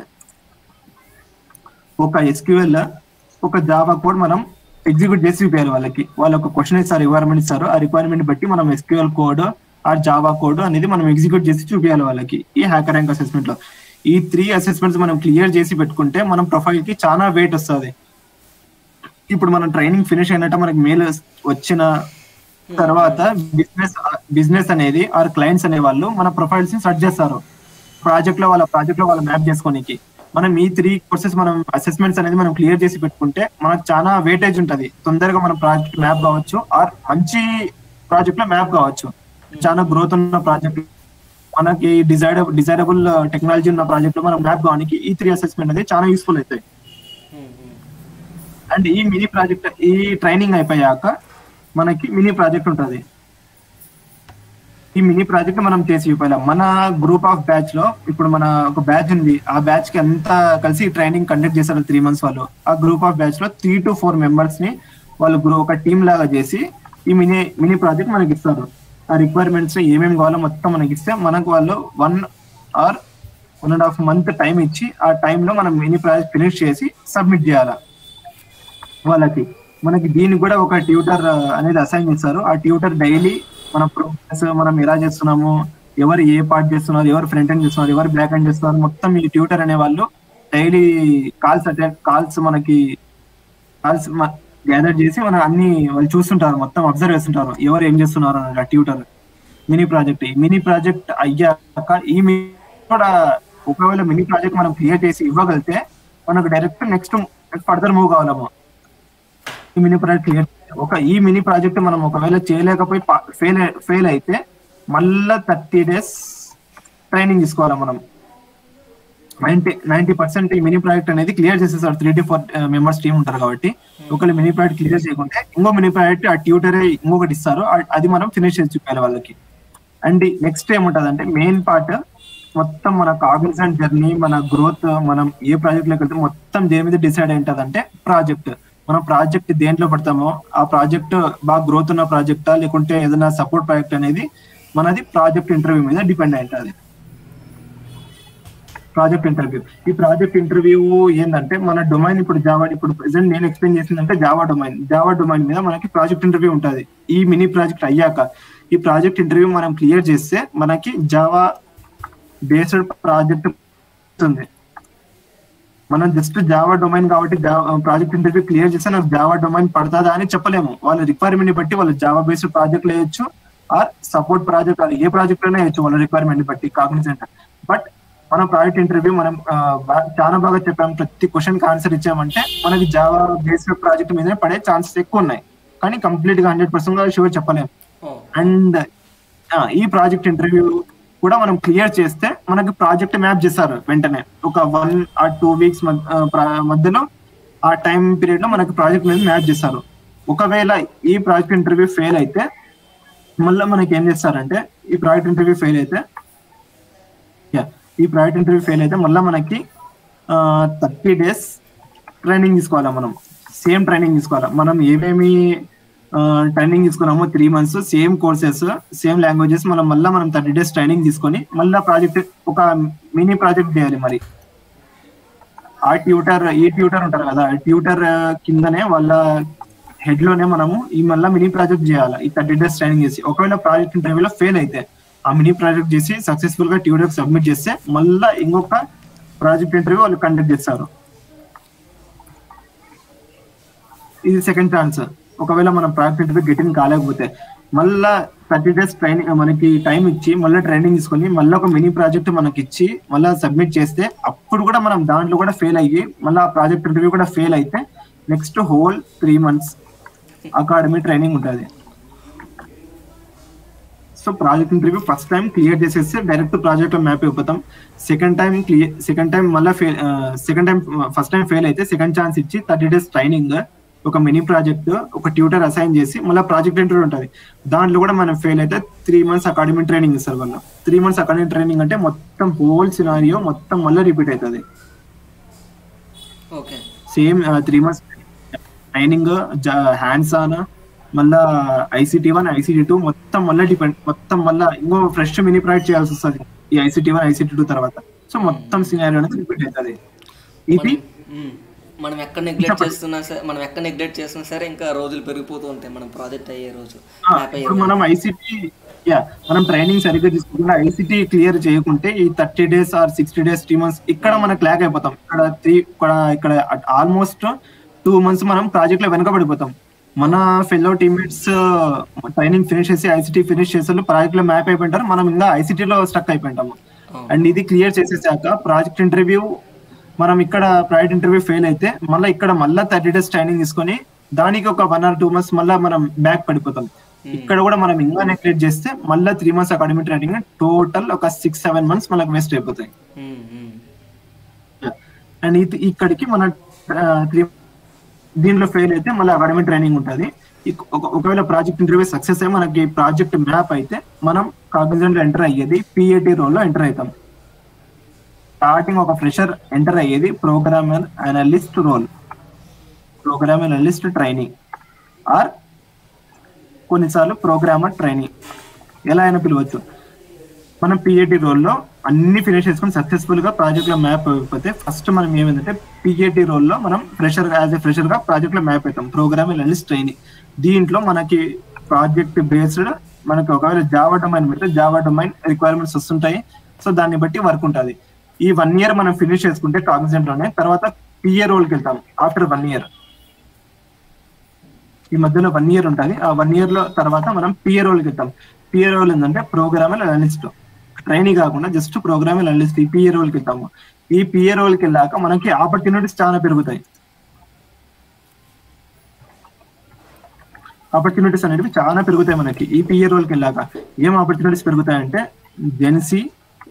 Speaker 2: ఒక SQL ఒక జావా కోడ్ మనం ఎగ్జిక్యూట్ చేసి చూపించాలి వాళ్ళకి. వాళ్ళు ఒక క్వశ్చన్ ఇస్తారు, రిక్వైర్మెంట్ ఇస్తారు. ఆ రిక్వైర్మెంట్ బట్టి మనం SQL కోడ్ ఆ జావా కోడ్ అనేది మనం ఎగ్జిక్యూట్ చేసి చూపించాలి వాళ్ళకి ఈ హ్యాకర్ ర్యాంక్ అసెస్మెంట్ లో. ఈ 3 అసెస్మెంట్స్ మనం క్లియర్ చేసి పెట్టుకుంటే మనం ప్రొఫైల్ కి చాలా వెయిట్ వస్తుంది. ఇప్పుడు మనం ట్రైనింగ్ ఫినిష్ అయినట్టు మనకి మెయిల్ వచ్చిన తర్వాత బిజినెస్ అనేది ఆర్ క్లయింట్స్ అనే వాళ్ళు మన ప్రొఫైల్స్ ని సెర్చ్ చేస్తారు ప్రాజెక్ట్ లో వాళ్ళ మ్యాప్ చేసుకోనికి. మనం ఈ 3 కోర్సెస్ మనం అసెస్మెంట్స్ అనేది మనం క్లియర్ చేసి పెట్టుకుంటే మనకు చాలా వెయిటేజ్ ఉంటుంది. తొందరగా మన ప్రాజెక్ట్ మ్యాప్ కావచ్చు ఆర్ మంచి ప్రాజెక్ట్ లో మ్యాప్ కావచ్చు. చాలా గ్రోత్ ఉన్న ప్రాజెక్ట్, మనకి డిజైరబుల్ టెక్నాలజీ ఉన్న ప్రాజెక్ట్ లో మనం మ్యాప్ కావడానికి ఈ 3 అసెస్మెంట్ అనేది చాలా యూస్ఫుల్ అవుతాయి. అండ్ ఈ మినీ ప్రాజెక్ట్, ఈ ట్రైనింగ్ అయిపోయాక మనకి మినీ ప్రాజెక్ట్ ఉంటుంది. ఈ మినీ ప్రాజెక్ట్ మనం చేసి చూపాలి. మన గ్రూప్ ఆఫ్ బ్యాచ్ లో ఇప్పుడు మన ఒక బ్యాచ్ ఉంది, ఆ బ్యాచ్ కి అంతా కలిసి ట్రైనింగ్ కండక్ట్ చేస్తారు 3 months వాళ్ళు. ఆ గ్రూప్ ఆఫ్ బ్యాచ్ లో 3 to 4 members ని వాళ్ళు ఒక టీమ్ లాగా చేసి ఈ మినీ ప్రాజెక్ట్ మనకి ఇస్తారు. ఆ రిక్వైర్మెంట్స్ ఏమేమి కావాలో మొత్తం మనకి ఇస్తే మనకు వాళ్ళు 1 or 1.5 month టైం ఇచ్చి ఆ టైంలో మనం మినీ ప్రాజెక్ట్ ఫినిష్ చేసి సబ్మిట్ చేయాలి వాళ్ళకి. మనకి దీనికి కూడా ఒక ట్యూటర్ అనేది అసైన్ చేస్తారు. ఆ ట్యూటర్ డైలీ మన ప్రోగ్రెస్ మనం ఎలా చేస్తున్నాము, ఎవరు ఏ పార్ట్ చేస్తున్నారు, ఎవరు ఫ్రంట్ ఎండ్ చేస్తున్నారు, ఎవరు బ్యాక్ ఎండ్ చేస్తున్నారు, మొత్తం ఈ ట్యూటర్ అనే వాళ్ళు డైలీ కాల్స్ గ్యాదర్ చేసి మన అన్ని వాళ్ళు చూస్తుంటారు, మొత్తం అబ్జర్వ్ చేస్తుంటారు ఎవరు ఏం చేస్తున్నారు అన్నది. ఆ ట్యూటర్ మినీ ప్రాజెక్ట్ అయ్యాక ఈ కూడా ఒకవేళ మినీ ప్రాజెక్ట్ మనం క్లియర్ చేసి ఇవ్వగలిగితే మనకు డైరెక్ట్ నెక్స్ట్ ఫర్దర్ మూవ్ కావాలము. ఈ మినీ ప్రాజెక్ట్ క్లియర్ ఈ మినీ ప్రాజెక్ట్ మనం ఒకవేళ చేయలేకపోయి ఫెయిల్ అయితే మళ్ళా 30 days ట్రైనింగ్ తీసుకోవాలి మనం. 90% ఈ మినీ ప్రాజెక్ట్ అనేది క్లియర్ చేసేసారు. 3 to 4 members టీమ్ ఉంటారు కాబట్టి ఒకవేళ మినీ ప్రాజెక్ట్ క్లియర్ చేయకుంటే ఇంకో మినీ ప్రాజెక్ట్ ఆ ట్యూటరే ఇంకొకటి ఇస్తారు, అది మనం ఫినిష్ చేసి చూపాలి వాళ్ళకి. అండ్ నెక్స్ట్ ఏముంటది అంటే మెయిన్ పార్ట్ మొత్తం మన కాగ్నిజెంట్ జర్నీ, మన గ్రోత్, మనం ఏ ప్రాజెక్ట్ లోకి వెళ్తే మొత్తం దేని మీద డిసైడ్ అయి ఉంటది అంటే ప్రాజెక్ట్. మనం ప్రాజెక్ట్ దేంట్లో పడతామో ఆ ప్రాజెక్ట్ బాగా గ్రోత్ ఉన్న ప్రాజెక్టా లేకుంటే ఏదైనా సపోర్ట్ ప్రాజెక్ట్ అనేది మనది ప్రాజెక్ట్ ఇంటర్వ్యూ మీద డిపెండ్ అయి ఉంటుంది. ఈ ప్రాజెక్ట్ ఇంటర్వ్యూ ఏంటంటే మన డొమైన్ ఇప్పుడు జావా, ఇప్పుడు ప్రెసెంట్ నేను ఎక్స్ప్లెయిన్ చేసిందంటే జావా డొమైన్ మీద మనకి ప్రాజెక్ట్ ఇంటర్వ్యూ ఉంటుంది. ఈ మినీ ప్రాజెక్ట్ అయ్యాక ఈ ప్రాజెక్ట్ ఇంటర్వ్యూ మనం క్లియర్ చేస్తే మనకి జావా బేస్డ్ ప్రాజెక్ట్ ఉంది. మనం జస్ట్ జావా డొమైన్ కాబట్టి ప్రాజెక్ట్ ఇంటర్వ్యూ క్లియర్ చేస్తే నాకు జావా డొమైన్ పడుతుందా అని చెప్పలేము. వాళ్ళ రిక్వైర్మెంట్ బట్టి వాళ్ళు జావా బేస్డ్ ప్రాజెక్ట్ వేయచ్చు ఆర్ సపోర్ట్ ప్రాజెక్ట్, అది ఏ ప్రాజెక్ట్ అయినా వేయచ్చు వాళ్ళ రిక్వైర్మెంట్ బట్టి కాగ్నిజెంట్. బట్ మన ప్రాజెక్ట్ ఇంటర్వ్యూ మనం చాలా బాగా చెప్పాం, ప్రతి క్వశ్చన్ కి ఆన్సర్ ఇచ్చామంటే మనకి జావా బేస్డ్ ప్రాజెక్ట్ మీదనే పడే ఛాన్సెస్ ఎక్కువ ఉన్నాయి. కానీ కంప్లీట్ గా 100% షూర్ చెప్పలేము. అండ్ ఈ ప్రాజెక్ట్ ఇంటర్వ్యూ కూడా మనం క్లియర్ చేస్తే మనకి ప్రాజెక్ట్ మ్యాప్ చేస్తారు వెంటనే. ఒక 1 or 2 weeks మధ్యలో ఆ టైం పీరియడ్ లో మనకి ప్రాజెక్ట్ మీద మ్యాప్ చేస్తారు. ఒకవేళ ఈ ప్రాజెక్ట్ ఇంటర్వ్యూ ఫెయిల్ అయితే మళ్ళీ మనకి ఏం చేస్తారంటే ఈ ప్రాజెక్ట్ ఇంటర్వ్యూ ఫెయిల్ అయితే మళ్ళీ మనకి 30 days ట్రైనింగ్ తీసుకోవాలా. మనం సేమ్ ట్రైనింగ్ తీసుకోవాలా. మనం ఏమేమి ట్రైనింగ్ తీసుకున్నామో 3 months same courses same languages మనం 30 days ట్రైనింగ్ తీసుకొని మళ్ళీ ప్రాజెక్ట్ ఒక మినీ ప్రాజెక్ట్ చేయాలి. మరి ఈ ట్యూటర్ ఉంటారు కదా, ట్యూటర్ కిందనే వాళ్ళ హెడ్ లోనే మనము ఈ మళ్ళీ మినీ ప్రాజెక్ట్ చేయాలి. ఈ 30 days ట్రైనింగ్ చేసి ఒకవేళ ప్రాజెక్ట్ ఇంటర్వ్యూలో ఫెయిల్ అయితే ఆ మినీ ప్రాజెక్ట్ చేసి సక్సెస్ఫుల్ గా ట్యూటర్ సబ్మిట్ చేస్తే మళ్ళీ ఇంకొక ప్రాజెక్ట్ ఇంటర్వ్యూ వాళ్ళు కండక్ట్ చేస్తారు. ఇది సెకండ్ ఛాన్స్. ఒకవేళ మనం ప్రాజెక్ట్ ఇంటర్వ్యూ గెటింగ్ కాలేకపోతే మళ్ళా 30 days ట్రైనింగ్ మనకి టైం ఇచ్చి మళ్ళీ ట్రైనింగ్ తీసుకొని మళ్ళీ ఒక మినీ ప్రాజెక్ట్ మనకి ఇచ్చి మళ్ళీ సబ్మిట్ చేస్తే అప్పుడు కూడా మనం దాంట్లో కూడా ఫెయిల్ అయ్యి మళ్ళీ ఆ ప్రాజెక్ట్ ఇంటర్వ్యూ కూడా ఫెయిల్ అయితే next whole 3 months academy training ఉంటుంది. So project interview first time clear చేసేస్తే డైరెక్ట్ ప్రాజెక్ట్ లో మ్యాప్ అయిపోతాం. సెకండ్ టైం మళ్ళీ ఫస్ట్ టైం ఫెయిల్ అయితే సెకండ్ ఛాన్స్ ఇచ్చి 30 days ట్రైనింగ్, ఒక మినీ ప్రాజెక్ట్, ఒక ట్యూటర్ అసైన్ చేసి మళ్ళీ ప్రాజెక్ట్ ఇంటర్వ్యూ ఉంటుంది. దాంట్లో కూడా మనం ఫెయిల్ అయితే 3 months అకాడమీ ట్రైనింగ్ ఇస్తారు వాళ్ళు. 3 months అకాడమీ ట్రైనింగ్ అంటే మొత్తం హోల్ సినారియో మొత్తం మళ్ళీ రిపీట్ అవుతుంది. Same 3 months training, hands on, మళ్ళా ICT 1 ICT 2 మొత్తం మళ్ళీ మొత్తం మళ్ళీ ఇంకో ఫ్రెష్ మినీ ప్రాజెక్ట్ చేయాల్సి వస్తుంది ఈ ICT 1 ICT 2 తర్వాత. సో మొత్తం సినారియో అనేది రిపీట్ అవుతుంది. ఇది
Speaker 1: మనం ఎక్కడ నెగ్లెక్ట్ చేస్తున్నా సరే ఇంకా రోజులు పెరిగిపోతూ ఉంటాయి మనం ప్రాజెక్ట్ అయ్యే రోజు.
Speaker 2: ఇప్పుడు మనం మనం ట్రైనింగ్ సరిగ్గా తీసుకుంటే ICT క్లియర్ చేయకుంటే ఈ 30 days or 60 days 3 months ఇక్కడ మనకు ల్యాక్ అయిపోతాం. ఇక్కడ ఆల్మోస్ట్ 2 months మనం ప్రాజెక్ట్ లో వెనకబడిపోతాం. మన ఫెలో టీమ్మేట్స్ ట్రైనింగ్ ఫినిష్ చేసి ICT ఫినిష్ చేసే ప్రాజెక్ట్ లో మ్యాప్ అయిపోయింటారు, మనం ఇంకా ICT లో స్టక్ అయిపోయింటాము. అండ్ ఇది క్లియర్ చేసేసాక ప్రాజెక్ట్ ఇంటర్వ్యూ మనం ఇక్కడ ప్రాజెక్ట్ ఇంటర్వ్యూ ఫెయిల్ అయితే మళ్ళీ ఇక్కడ మళ్ళీ 30 days ట్రైనింగ్ తీసుకొని దానికి ఒక 1 or 2 months మళ్ళీ మనం బ్యాక్ పడిపోతాం. ఇక్కడ కూడా మనం ఇంకా నెగ్లెక్ట్ చేస్తే మళ్ళీ 3 months అకాడమీ ట్రైనింగ్ టోటల్ ఒక 6-7 months మనకు వేస్ట్ అయిపోతాయి. అండ్ ఇక్కడికి మన దీంట్లో ఫెయిల్ అయితే మళ్ళీ అకాడమీ ట్రైనింగ్ ఉంటుంది. ఒకవేళ ప్రాజెక్ట్ ఇంటర్వ్యూ సక్సెస్ అయ్యి మనకి ప్రాజెక్ట్ మ్యాప్ అయితే మనం కాగ్నిజెంట్ లో ఎంటర్ అయ్యేది PAT రోల్ లో ఎంటర్ అవుతాం. స్టార్టింగ్ ఒక ఫ్రెషర్ ఎంటర్ అయ్యేది programmer analyst role, programmer analyst training or కొన్నిసార్లు ప్రోగ్రామర్ ట్రైనింగ్ ఎలా అయినా పిలవచ్చు. మనం PAT రోల్లో అన్ని ఫినిష్ చేసుకుని సక్సెస్ఫుల్ గా ప్రాజెక్ట్ లో మ్యాప్ అయిపోతే ఫస్ట్ మనం ఏమైందంటే PAT రోల్లో మనం యాజ్ ఎ ఫ్రెషర్ గా ప్రాజెక్ట్ లో మ్యాప్ అవుతాం, ప్రోగ్రామర్ అనలిస్ట్ ట్రైనింగ్. దీంట్లో మనకి ప్రాజెక్ట్ బేస్డ్ మనకి ఒకవేళ జావా డొమైన్ పెడితే జావా డొమైన్ రిక్వైర్మెంట్స్ వస్తుంటాయి. సో దాన్ని బట్టి వర్క్ ఉంటుంది. ఈ 1 year మనం ఫినిష్ చేసుకుంటే కాగ్నిజెంట్ లోనే తర్వాత PA రోల్కి వెళ్తాం. ఆఫ్టర్ 1 year ఈ మధ్యలో 1 year ఉంటుంది. ఆ 1 year లో తర్వాత మనం PA రోల్కి వెళ్తాం. PA రోల్ ఏంటంటే ప్రోగ్రామర్ అనలిస్ట్ ట్రైనింగ్ కాకుండా జస్ట్ ప్రోగ్రామర్ అనలిస్ట్. ఈ PA రోల్కి వెళ్తాము. ఈ PA రోల్కి వెళ్ళాక మనకి ఆపర్చునిటీస్ చాలా పెరుగుతాయి. ఆపర్చునిటీస్ అనేవి చాలా పెరుగుతాయి మనకి ఈ PA రోల్కి వెళ్ళాక. ఏం ఆపర్చునిటీస్ పెరుగుతాయంటే GenC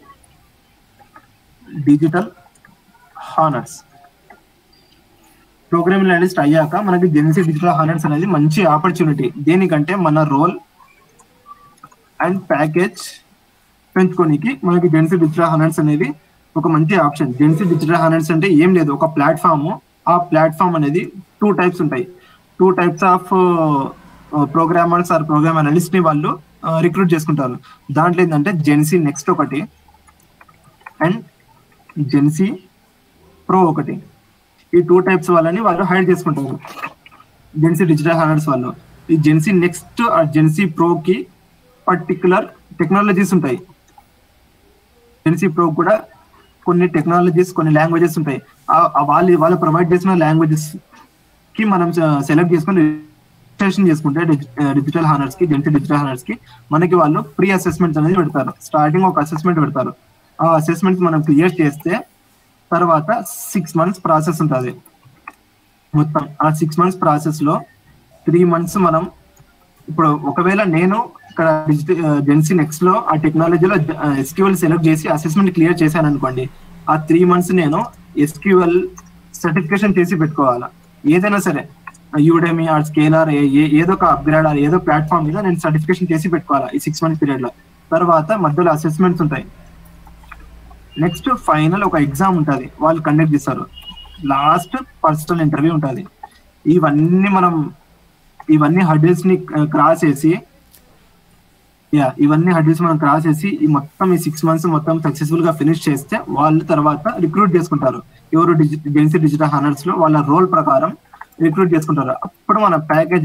Speaker 2: digital honours. Programming analyst అయ్యాక మనకి జెన్సీ డిజిటల్ హానర్స్ అనేది మంచి ఆపర్చునిటీ. దేనికంటే మన రోల్ అండ్ ప్యాకేజ్ పెంచుకోనికి మనకి జెన్సీ డిజిటల్ హానర్స్ అనేది ఒక మంచి ఆప్షన్. జెన్సీ డిజిటల్ హానర్స్ అంటే ఏం లేదు, ఒక ప్లాట్ఫామ్. ఆ ప్లాట్ఫామ్ అనేది 2 types ఉంటాయి. 2 types of programmers or program analyst ని వాళ్ళు రిక్రూట్ చేసుకుంటారు. దాంట్లో ఏంటంటే జెన్సీ నెక్స్ట్ ఒకటి అండ్ జెన్సీ ప్రో ఒకటి. ఈ 2 types వాళ్ళని వాళ్ళు హైర్ చేసుకుంటారు జెన్సీ డిజిటల్ హానర్స్ వాళ్ళు. ఈ జెన్సీ నెక్స్ట్ ఆ జెన్సీ ప్రోకి పర్టికులర్ టెక్నాలజీస్ ఉంటాయి. జెన్సీ ప్రో కూడా కొన్ని టెక్నాలజీస్ కొన్ని లాంగ్వేజెస్ ఉంటాయి. వాళ్ళు ప్రొవైడ్ చేసిన లాంగ్వేజెస్ కి మనం సెలెక్ట్ చేసుకొని రిజిస్ట్రేషన్ చేసుకుంటే డిజిటల్ హానర్స్ కి జెన్సీ డిజిటల్ హానర్స్ కి మనకి వాళ్ళు ప్రీ అసెస్మెంట్స్ అనేది పెడతారు. స్టార్టింగ్ ఒక అసెస్మెంట్ పెడతారు. ఆ అసెస్మెంట్ మనం క్లియర్ చేస్తే తర్వాత 6 months ప్రాసెస్ ఉంటుంది. మొత్తం ఆ 6 months ప్రాసెస్ లో 3 months మనం ఇప్పుడు ఒకవేళ నేను ఇక్కడ జెన్సీ నెక్స్ట్ లో ఆ టెక్నాలజీలో ఎస్క్యూఎల్ సెలెక్ట్ చేసి అసెస్మెంట్ క్లియర్ చేశాను అనుకోండి, ఆ 3 months నేను ఎస్క్యూఎల్ సర్టిఫికేషన్ చేసి పెట్టుకోవాలా. ఏదైనా సరే యూడెమీ ఆర్ స్కేలర్ ఏదో ఒక అప్గ్రేడ్ ఆర్ ఏదో ప్లాట్ఫామ్ మీద నేను సర్టిఫికేషన్ చేసి పెట్టుకోవాలా ఈ 6 months పీరియడ్ లో. తర్వాత మధ్యలో అసెస్మెంట్స్ ఉంటాయి. నెక్స్ట్ ఫైనల్ ఒక ఎగ్జామ్ ఉంటుంది, వాళ్ళు కండక్ట్ చేస్తారు. లాస్ట్ పర్సనల్ ఇంటర్వ్యూ ఉంటుంది. ఇవన్నీ హర్డిల్స్ ని క్రాస్ చేసి ఈ మొత్తం ఈ 6 months మొత్తం సక్సెస్ఫుల్ గా ఫినిష్ చేస్తే వాళ్ళు తర్వాత రిక్రూట్ చేసుకుంటారు. ఎవరు జెన్సీ డిజిటల్ హానర్స్ లో వాళ్ళ రోల్ ప్రకారం రిక్రూట్ చేసుకుంటారు. అప్పుడు మన ప్యాకేజ్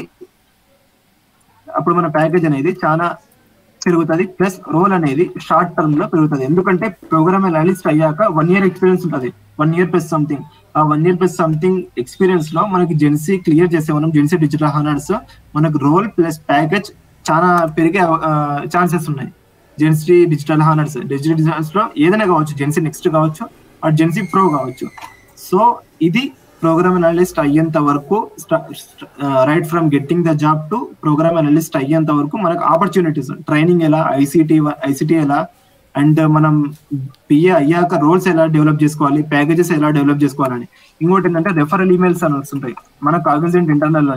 Speaker 2: అనేది చాలా పెరుగుతుంది. ప్లస్ రోల్ అనేది షార్ట్ టర్మ్ లో పెరుగుతుంది. ఎందుకంటే ప్రోగ్రామ్ అనలిస్ట్ అయ్యాక 1 year ఎక్స్పీరియన్స్ ఉంటుంది. 1 year plus something. ఆ 1 year plus something ఎక్స్పీరియన్స్ లో మనకి జెన్సీ క్లియర్ చేసే మనం జెన్సీ డిజిటల్ హానర్స్ మనకు రోల్ ప్లస్ ప్యాకేజ్ చాలా పెరిగే ఛాన్సెస్ ఉన్నాయి. జెన్సీ డిజిటల్ హానర్స్ లో ఏదైనా కావచ్చు, జెన్సీ నెక్స్ట్ కావచ్చు, ఆ జెన్సీ ప్రో కావచ్చు. సో ఇది ప్రోగ్రామ్ అనలిస్ట్ అయ్యేంత వరకు, right from getting the job to program analyst అయ్యేంత వరకు మనకు ఆపర్చునిటీస్, ట్రైనింగ్ ఎలా, ఐసిటీ ఎలా, అండ్ మనం పిఏ అయ్యాక రోల్స్ ఎలా డెవలప్ చేసుకోవాలి, ప్యాకేజెస్ ఎలా డెవలప్ చేసుకోవాలని. ఇంకోటి ఏంటంటే రెఫరల్ ఈమెయిల్స్ అని వస్తుంటాయి మన కాగ్నిజెంట్ ఇంటర్నల్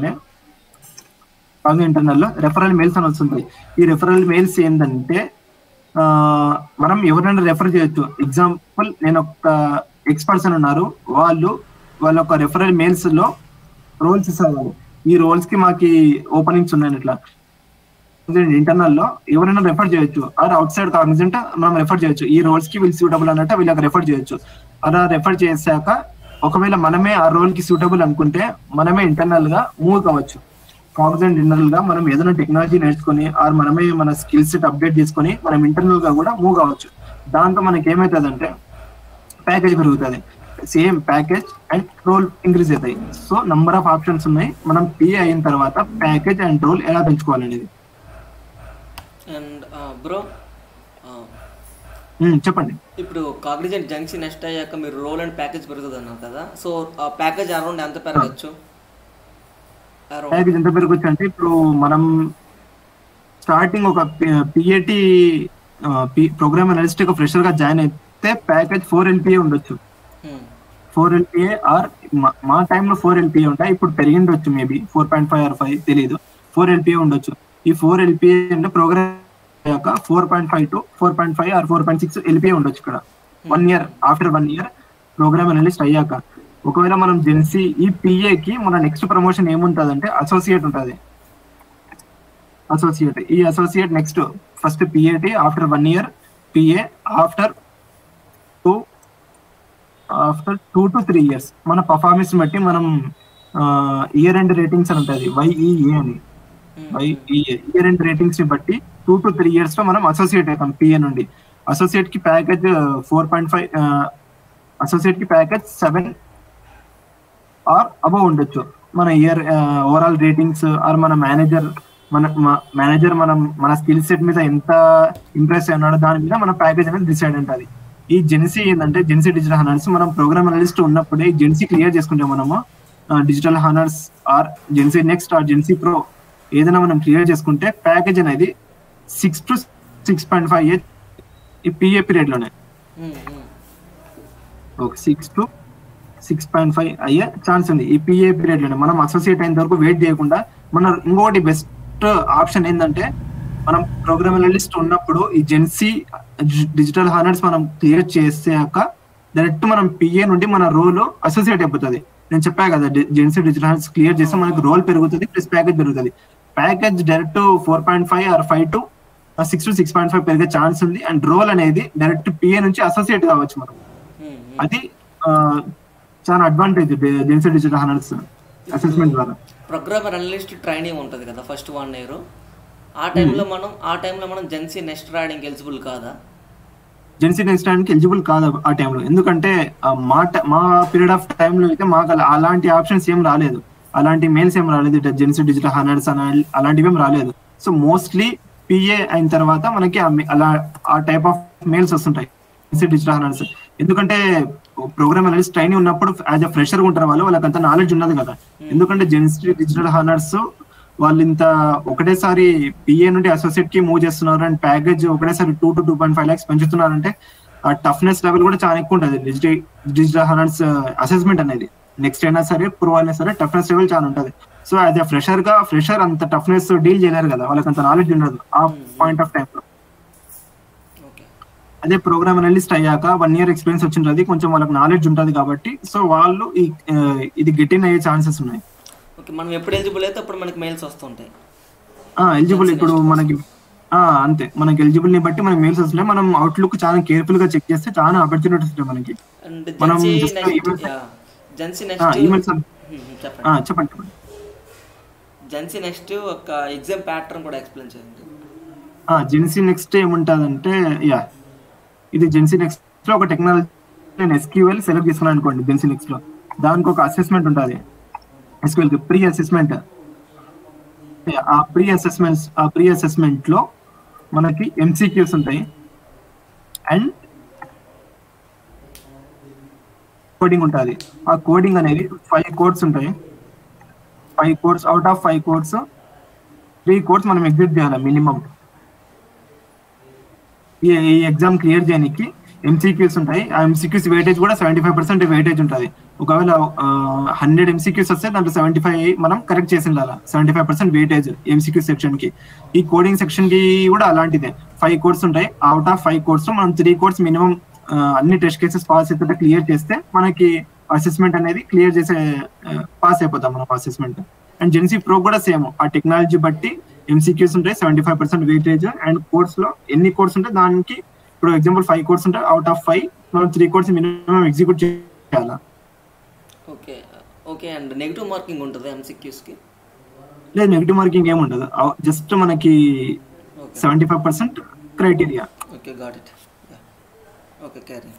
Speaker 2: లో రెఫరల్ మెయిల్స్ అని వస్తుంటాయి. ఈ రెఫరల్ మెయిల్స్ ఏంటంటే మనం ఎవరైనా రెఫర్ చేయొచ్చు. ఎగ్జాంపుల్ నేను ఒక ఎక్స్పర్ట్స్ ఉన్నారు, వాళ్ళ ఒక రెఫరల్ మెయిల్స్ లో రోల్స్ ఇస్తారు. ఈ రోల్స్ కి మాకి ఓపెనింగ్స్ ఉన్నాయి ఇట్లా ఇంటర్నల్ లో ఎవరైనా రెఫర్ చేయొచ్చు. ఆర్ అవుట్ సైడ్ కాగ్నిజెంట్ మనం రెఫర్ చేయొచ్చు. ఈ రోల్స్ కి వీళ్ళు సూటబుల్ అన్నట్టు వీళ్ళకి రెఫర్ చేయొచ్చు. అలా రెఫర్ చేశాక ఒకవేళ మనమే ఆ రోల్ కి సూటబుల్ అనుకుంటే మనమే ఇంటర్నల్ గా మూవ్ కావచ్చు. కాగ్నిజెంట్ ఇంటర్నల్ గా మనం ఏదైనా టెక్నాలజీ నేర్చుకుని ఆర్ మనమే మన స్కిల్ సెట్ అప్డేట్ చేసుకుని మనం ఇంటర్నల్ గా కూడా మూవ్ కావచ్చు. దాంతో మనకి ఏమవుతుందంటే ప్యాకేజ్ పెరుగుతుంది. Same package and role increase అవుతాయి. సో నంబర్ ఆఫ్ ఆప్షన్స్ ఉన్నాయి. మనం పిఏ అయిన తర్వాత ప్యాకేజ్ అండ్ రోల్ ఎలా పెంచుకోవాలనేది.
Speaker 1: అండ్ బ్రో
Speaker 2: చెప్పండి.
Speaker 1: ఇప్పుడు కాగ్నిజెంట్ జెన్సీ నెక్స్ట్ అయ్యాక మీరు రోల్ అండ్ ప్యాకేజ్ పెరుగుతుంది అన్నారు కదా, సో ఆ ప్యాకేజ్ అరౌండ్ ఎంత పెరగచ్చు?
Speaker 2: ప్యాకేజ్ ఎంత పెరగచ్చు అంటే ఇప్పుడు మనం స్టార్టింగ్ ఒక పిఏటి ప్రోగ్రామ్ అనలిస్ట్ ఒక ఫ్రెషర్ గా జాయిన్ అయితే ప్యాకేజ్ 4 LPA ఉండొచ్చు. 4 LPA ఆర్ మా టైంలో 4 LPA ఉంటాయి. ఇప్పుడు పెరిగిండొచ్చు, మేబీ 4.5 or 5 తెలియదు. 4 LPA ఉండొచ్చు. ఈ 4 LPA అంటే ప్రోగ్రామ్ అయ్యాక 4.5 to 4.5 or 4.6 LPA ఉండొచ్చు ఇక్కడ. 1 year after 1 year program analyst అయ్యాక. ఒకవేళ మనం జెన్సీ ఈ పిఏకి మన నెక్స్ట్ ప్రమోషన్ ఏముంటుంది అంటే అసోసియేట్ ఉంటుంది. ఈ associate next first PAT after 1 year, PA after 2 to 3 years మన పర్ఫార్మెన్స్ బట్టి మనం ఇయర్ ఎండ్ రేటింగ్స్ అని ఉంటుంది, YEA అని. ఇయర్ ఎండ్ రేటింగ్స్ ని బట్టి 2 to 3 years లో మనం అసోసియేట్ అవుతాం. పిఏ నుండి అసోసియేట్ కి ప్యాకేజ్ 4.5, అసోసియేట్ కి ప్యాకేజ్ 7 ఆర్ అబవ్ ఉండొచ్చు. మన ఇయర్ ఓవరాల్ రేటింగ్స్ ఆర్ మన మేనేజర్ మన స్కిల్ సెట్ మీద ఎంత ఇంప్రెస్ అయినాడో దాని మీద మన ప్యాకేజ్ అనేది డిసైడ్ ఉంటుంది. ఈ జెన్సీ ఏంటంటే జెన్సీ డిజిటల్ హానర్స్ మనం ప్రోగ్రామ్ అనలిస్ట్ ఉన్నప్పుడే జెన్సీ క్లియర్ చేసుకుంటే మనము digital honours or GenC next or GenC pro ఏదైనా మనం క్లియర్ చేసుకుంటే ప్యాకేజ్ అనేది 6 to 6.5 ఈ పిఏ పీరియడ్ లోనే 6 to 6.5 అయ్యే ఛాన్స్ ఉంది ఈ పిఏ పీరియడ్ లోనే. మనం అసోసియేట్ అయిన వరకు వెయిట్ చేయకుండా మన ఇంకోటి బెస్ట్ ఆప్షన్ ఏంటంటే మనం ప్రోగ్రామ్ అనలిస్ట్ ఉన్నప్పుడు ఈ జెన్సీ డిజిటల్ హానర్స్ మనం క్లియర్ చేసాక డైరెక్ట్ మనం పిఏ నుండి మన రోల్ అసోసియేట్ అయిపోతుంది. నేను చెప్పా కదా జెన్సీ డిజిటల్ హానర్స్ క్లియర్ చేస్తే మనకి రోల్ పెరుగుతుంది ప్లస్ ప్యాకేజ్ పెరుగుతుంది. Package direct 4.5 or 5 to 6 to 6.5 పెరిగే ఛాన్స్ ఉంది. అండ్ రోల్ అనేది డైరెక్ట్ పిఏ నుంచి అసోసియేట్ కావచ్చు మనం. అది చాలా advantage GenC digital honours assessment ద్వారా.
Speaker 1: ప్రోగ్రామర్ అనలిస్ట్ ట్రైనింగ్ ఉంటుంది కదా ఫస్ట్ 1 year, ఆ టైంలో మనం జెన్సీ నెక్స్ట్ రాయడానికి ఎలిజిబుల్ కాదా?
Speaker 2: జెన్సీ నెక్స్ట్ రాయడానికి ఎలిజిబుల్ కాదు ఆ టైంలో. ఎందుకంటే మా పీరియడ్ ఆఫ్ టైంలో అయితే మాకు అలాంటి ఆప్షన్స్ ఏం రాలేదు, అలాంటి మెయిల్స్ ఏం రాలేదు, జెన్సీ డిజిటల్ హానర్స్ అలాంటివి ఏం రాలేదు. సో మోస్ట్లీ పిఏ అయిన తర్వాత మనకి అలా ఆ టైప్ ఆఫ్ మెయిల్స్ వస్తుంటాయి. Digital honours. ఎందుకంటే ప్రోగ్రామ్ అనలిస్ట్ ట్రైనింగ్ ఉన్నప్పుడు యాజ్ అ ఫ్రెషర్ ఉంటారు వాళ్ళకి అంత నాలెడ్జ్ ఉండదు కదా. ఎందుకంటే జెన్సీ డిజిటల్ హానర్స్ వాళ్ళు ఇంత ఒకటేసారి పిఏ నుండి అసోసియేట్ కి మూవ్ చేస్తున్నారు అండ్ ప్యాకేజ్ ఒకటేసారి 2 to 2.5 lakhs పెంచుతున్నారంటే ఆ టఫ్నెస్ లెవెల్ కూడా చాలా ఎక్కువ ఉంటుంది. డిజిటల్ హానర్స్ అసెస్మెంట్ అనేది నెక్స్ట్ అయినా సరే ప్రో అయినా సరే టఫ్నెస్ లెవెల్ చాలా ఉంటుంది. సో యాజ్ అ ఫ్రెషర్ అంత టఫ్నెస్ డీల్ చేయలేరు కదా, వాళ్ళకి అంత నాలెడ్జ్ ఉండదు ఆ పాయింట్ ఆఫ్ టైం లో. అదే ప్రోగ్రామ్ అనలిస్ట్ అయ్యాక 1 year ఎక్స్పీరియన్స్ వచ్చింది, కొంచెం వాళ్ళకి నాలెడ్జ్ ఉంటుంది కాబట్టి సో వాళ్ళు ఇది గెట్ ఇన్ అయ్యే ఛాన్సెస్ ఉన్నాయి.
Speaker 1: ఓకే, మనం ఎప్పుడు ఎలిజిబుల్ అయితే అప్పుడు మనకి మెయిల్స్ వస్తుంటాయి.
Speaker 2: ఎలిజిబుల్ ఇప్పుడు మనకి అంతే, మనకి ఎలిజిబుల్ ని బట్టి మనకి మెయిల్స్ వస్తున్నాయి. మనం అవుట్లుక్ చాలా కేర్ఫుల్ గా చెక్ చేస్తే చాలా ఆపర్చునిటీస్ ఉంటాయి మనకి. మనం చెప్పండి.
Speaker 1: జెన్సీ నెక్స్ట్ ఒక ఎగ్జామ్ ప్యాటర్న్ కూడా ఎక్స్ప్లెయిన్ చేయండి.
Speaker 2: జెన్సీ నెక్స్ట్ ఏముంటదంటే ఇది జెన్సీ నెక్స్ట్ లో ఒక టెక్నాలజీ నేను SQL సెలెక్ట్ చేసుకున్నాను అనుకోండి. జెన్సీ నెక్స్ట్ లో దానికి ఒక అసెస్మెంట్ ఉంటుంది, SQL కి ప్రీ అసెస్మెంట్. ఆ ప్రీ అసెస్మెంట్ లో మనకి MCQs ఉంటాయి అండ్ కోడింగ్ ఉంటుంది. ఆ కోడింగ్ అనేది 5 కోడ్స్ ఉంటాయి. 5 codes out of 5 codes 3 codes మనం ఎగ్జిట్ చేయాలి మినిమం. ఈ ఎగ్జామ్ క్లియర్ చేయడానికి MCQs ఉంటాయి. ఆ MCQs వెయిటేజ్ కూడా 75% వెయిటేజ్ ఉంటుంది. ఒకవేళ 100 MCQs వస్తే దాంట్లో 75 మనం కరెక్ట్ చేసి ఉండాలి. 75% వెయిటేజ్ MCQ సెక్షన్ కి. ఈ కోడింగ్ సెక్షన్ కి కూడా అలాంటిదే 5 కోడ్స్ ఉంటాయి. అవుట్ ఆఫ్ 5 కోడ్స్ మనం 3 కోడ్స్ మినిమం అన్ని టెస్ట్ కేసెస్ పాస్ అయితే క్లియర్ చేస్తే మనకి అసెస్మెంట్ అనేది క్లియర్ చేసే పాస్ అయిపోతాం మనం అసెస్మెంట్. అండ్ జెన్సీ ప్రో కూడా సేమ్, ఆ టెక్నాలజీ బట్టి MCQs ఉంటాయి, 75% వెయిటేజ్. అండ్ కోర్స్ లో ఎన్ని కోర్స్ ఉంటాయి దానికి, ఇప్పుడు ఎగ్జాంపుల్ 5 కోర్స్ ఉంటాయి, అవుట్ ఆఫ్ 5 మనం 3 కోర్స్ మినిమం ఎగ్జిక్యూట్ చేయాలా.
Speaker 1: ఓకే అండ్ నెగటివ్ మార్కింగ్ ఉంటుంది MCQs కి?
Speaker 2: లేదు, నెగటివ్ మార్కింగ్ ఏమి ఉండదు, జస్ట్ మనకి 75% criteria.
Speaker 1: Okay, got it. Okay, carry.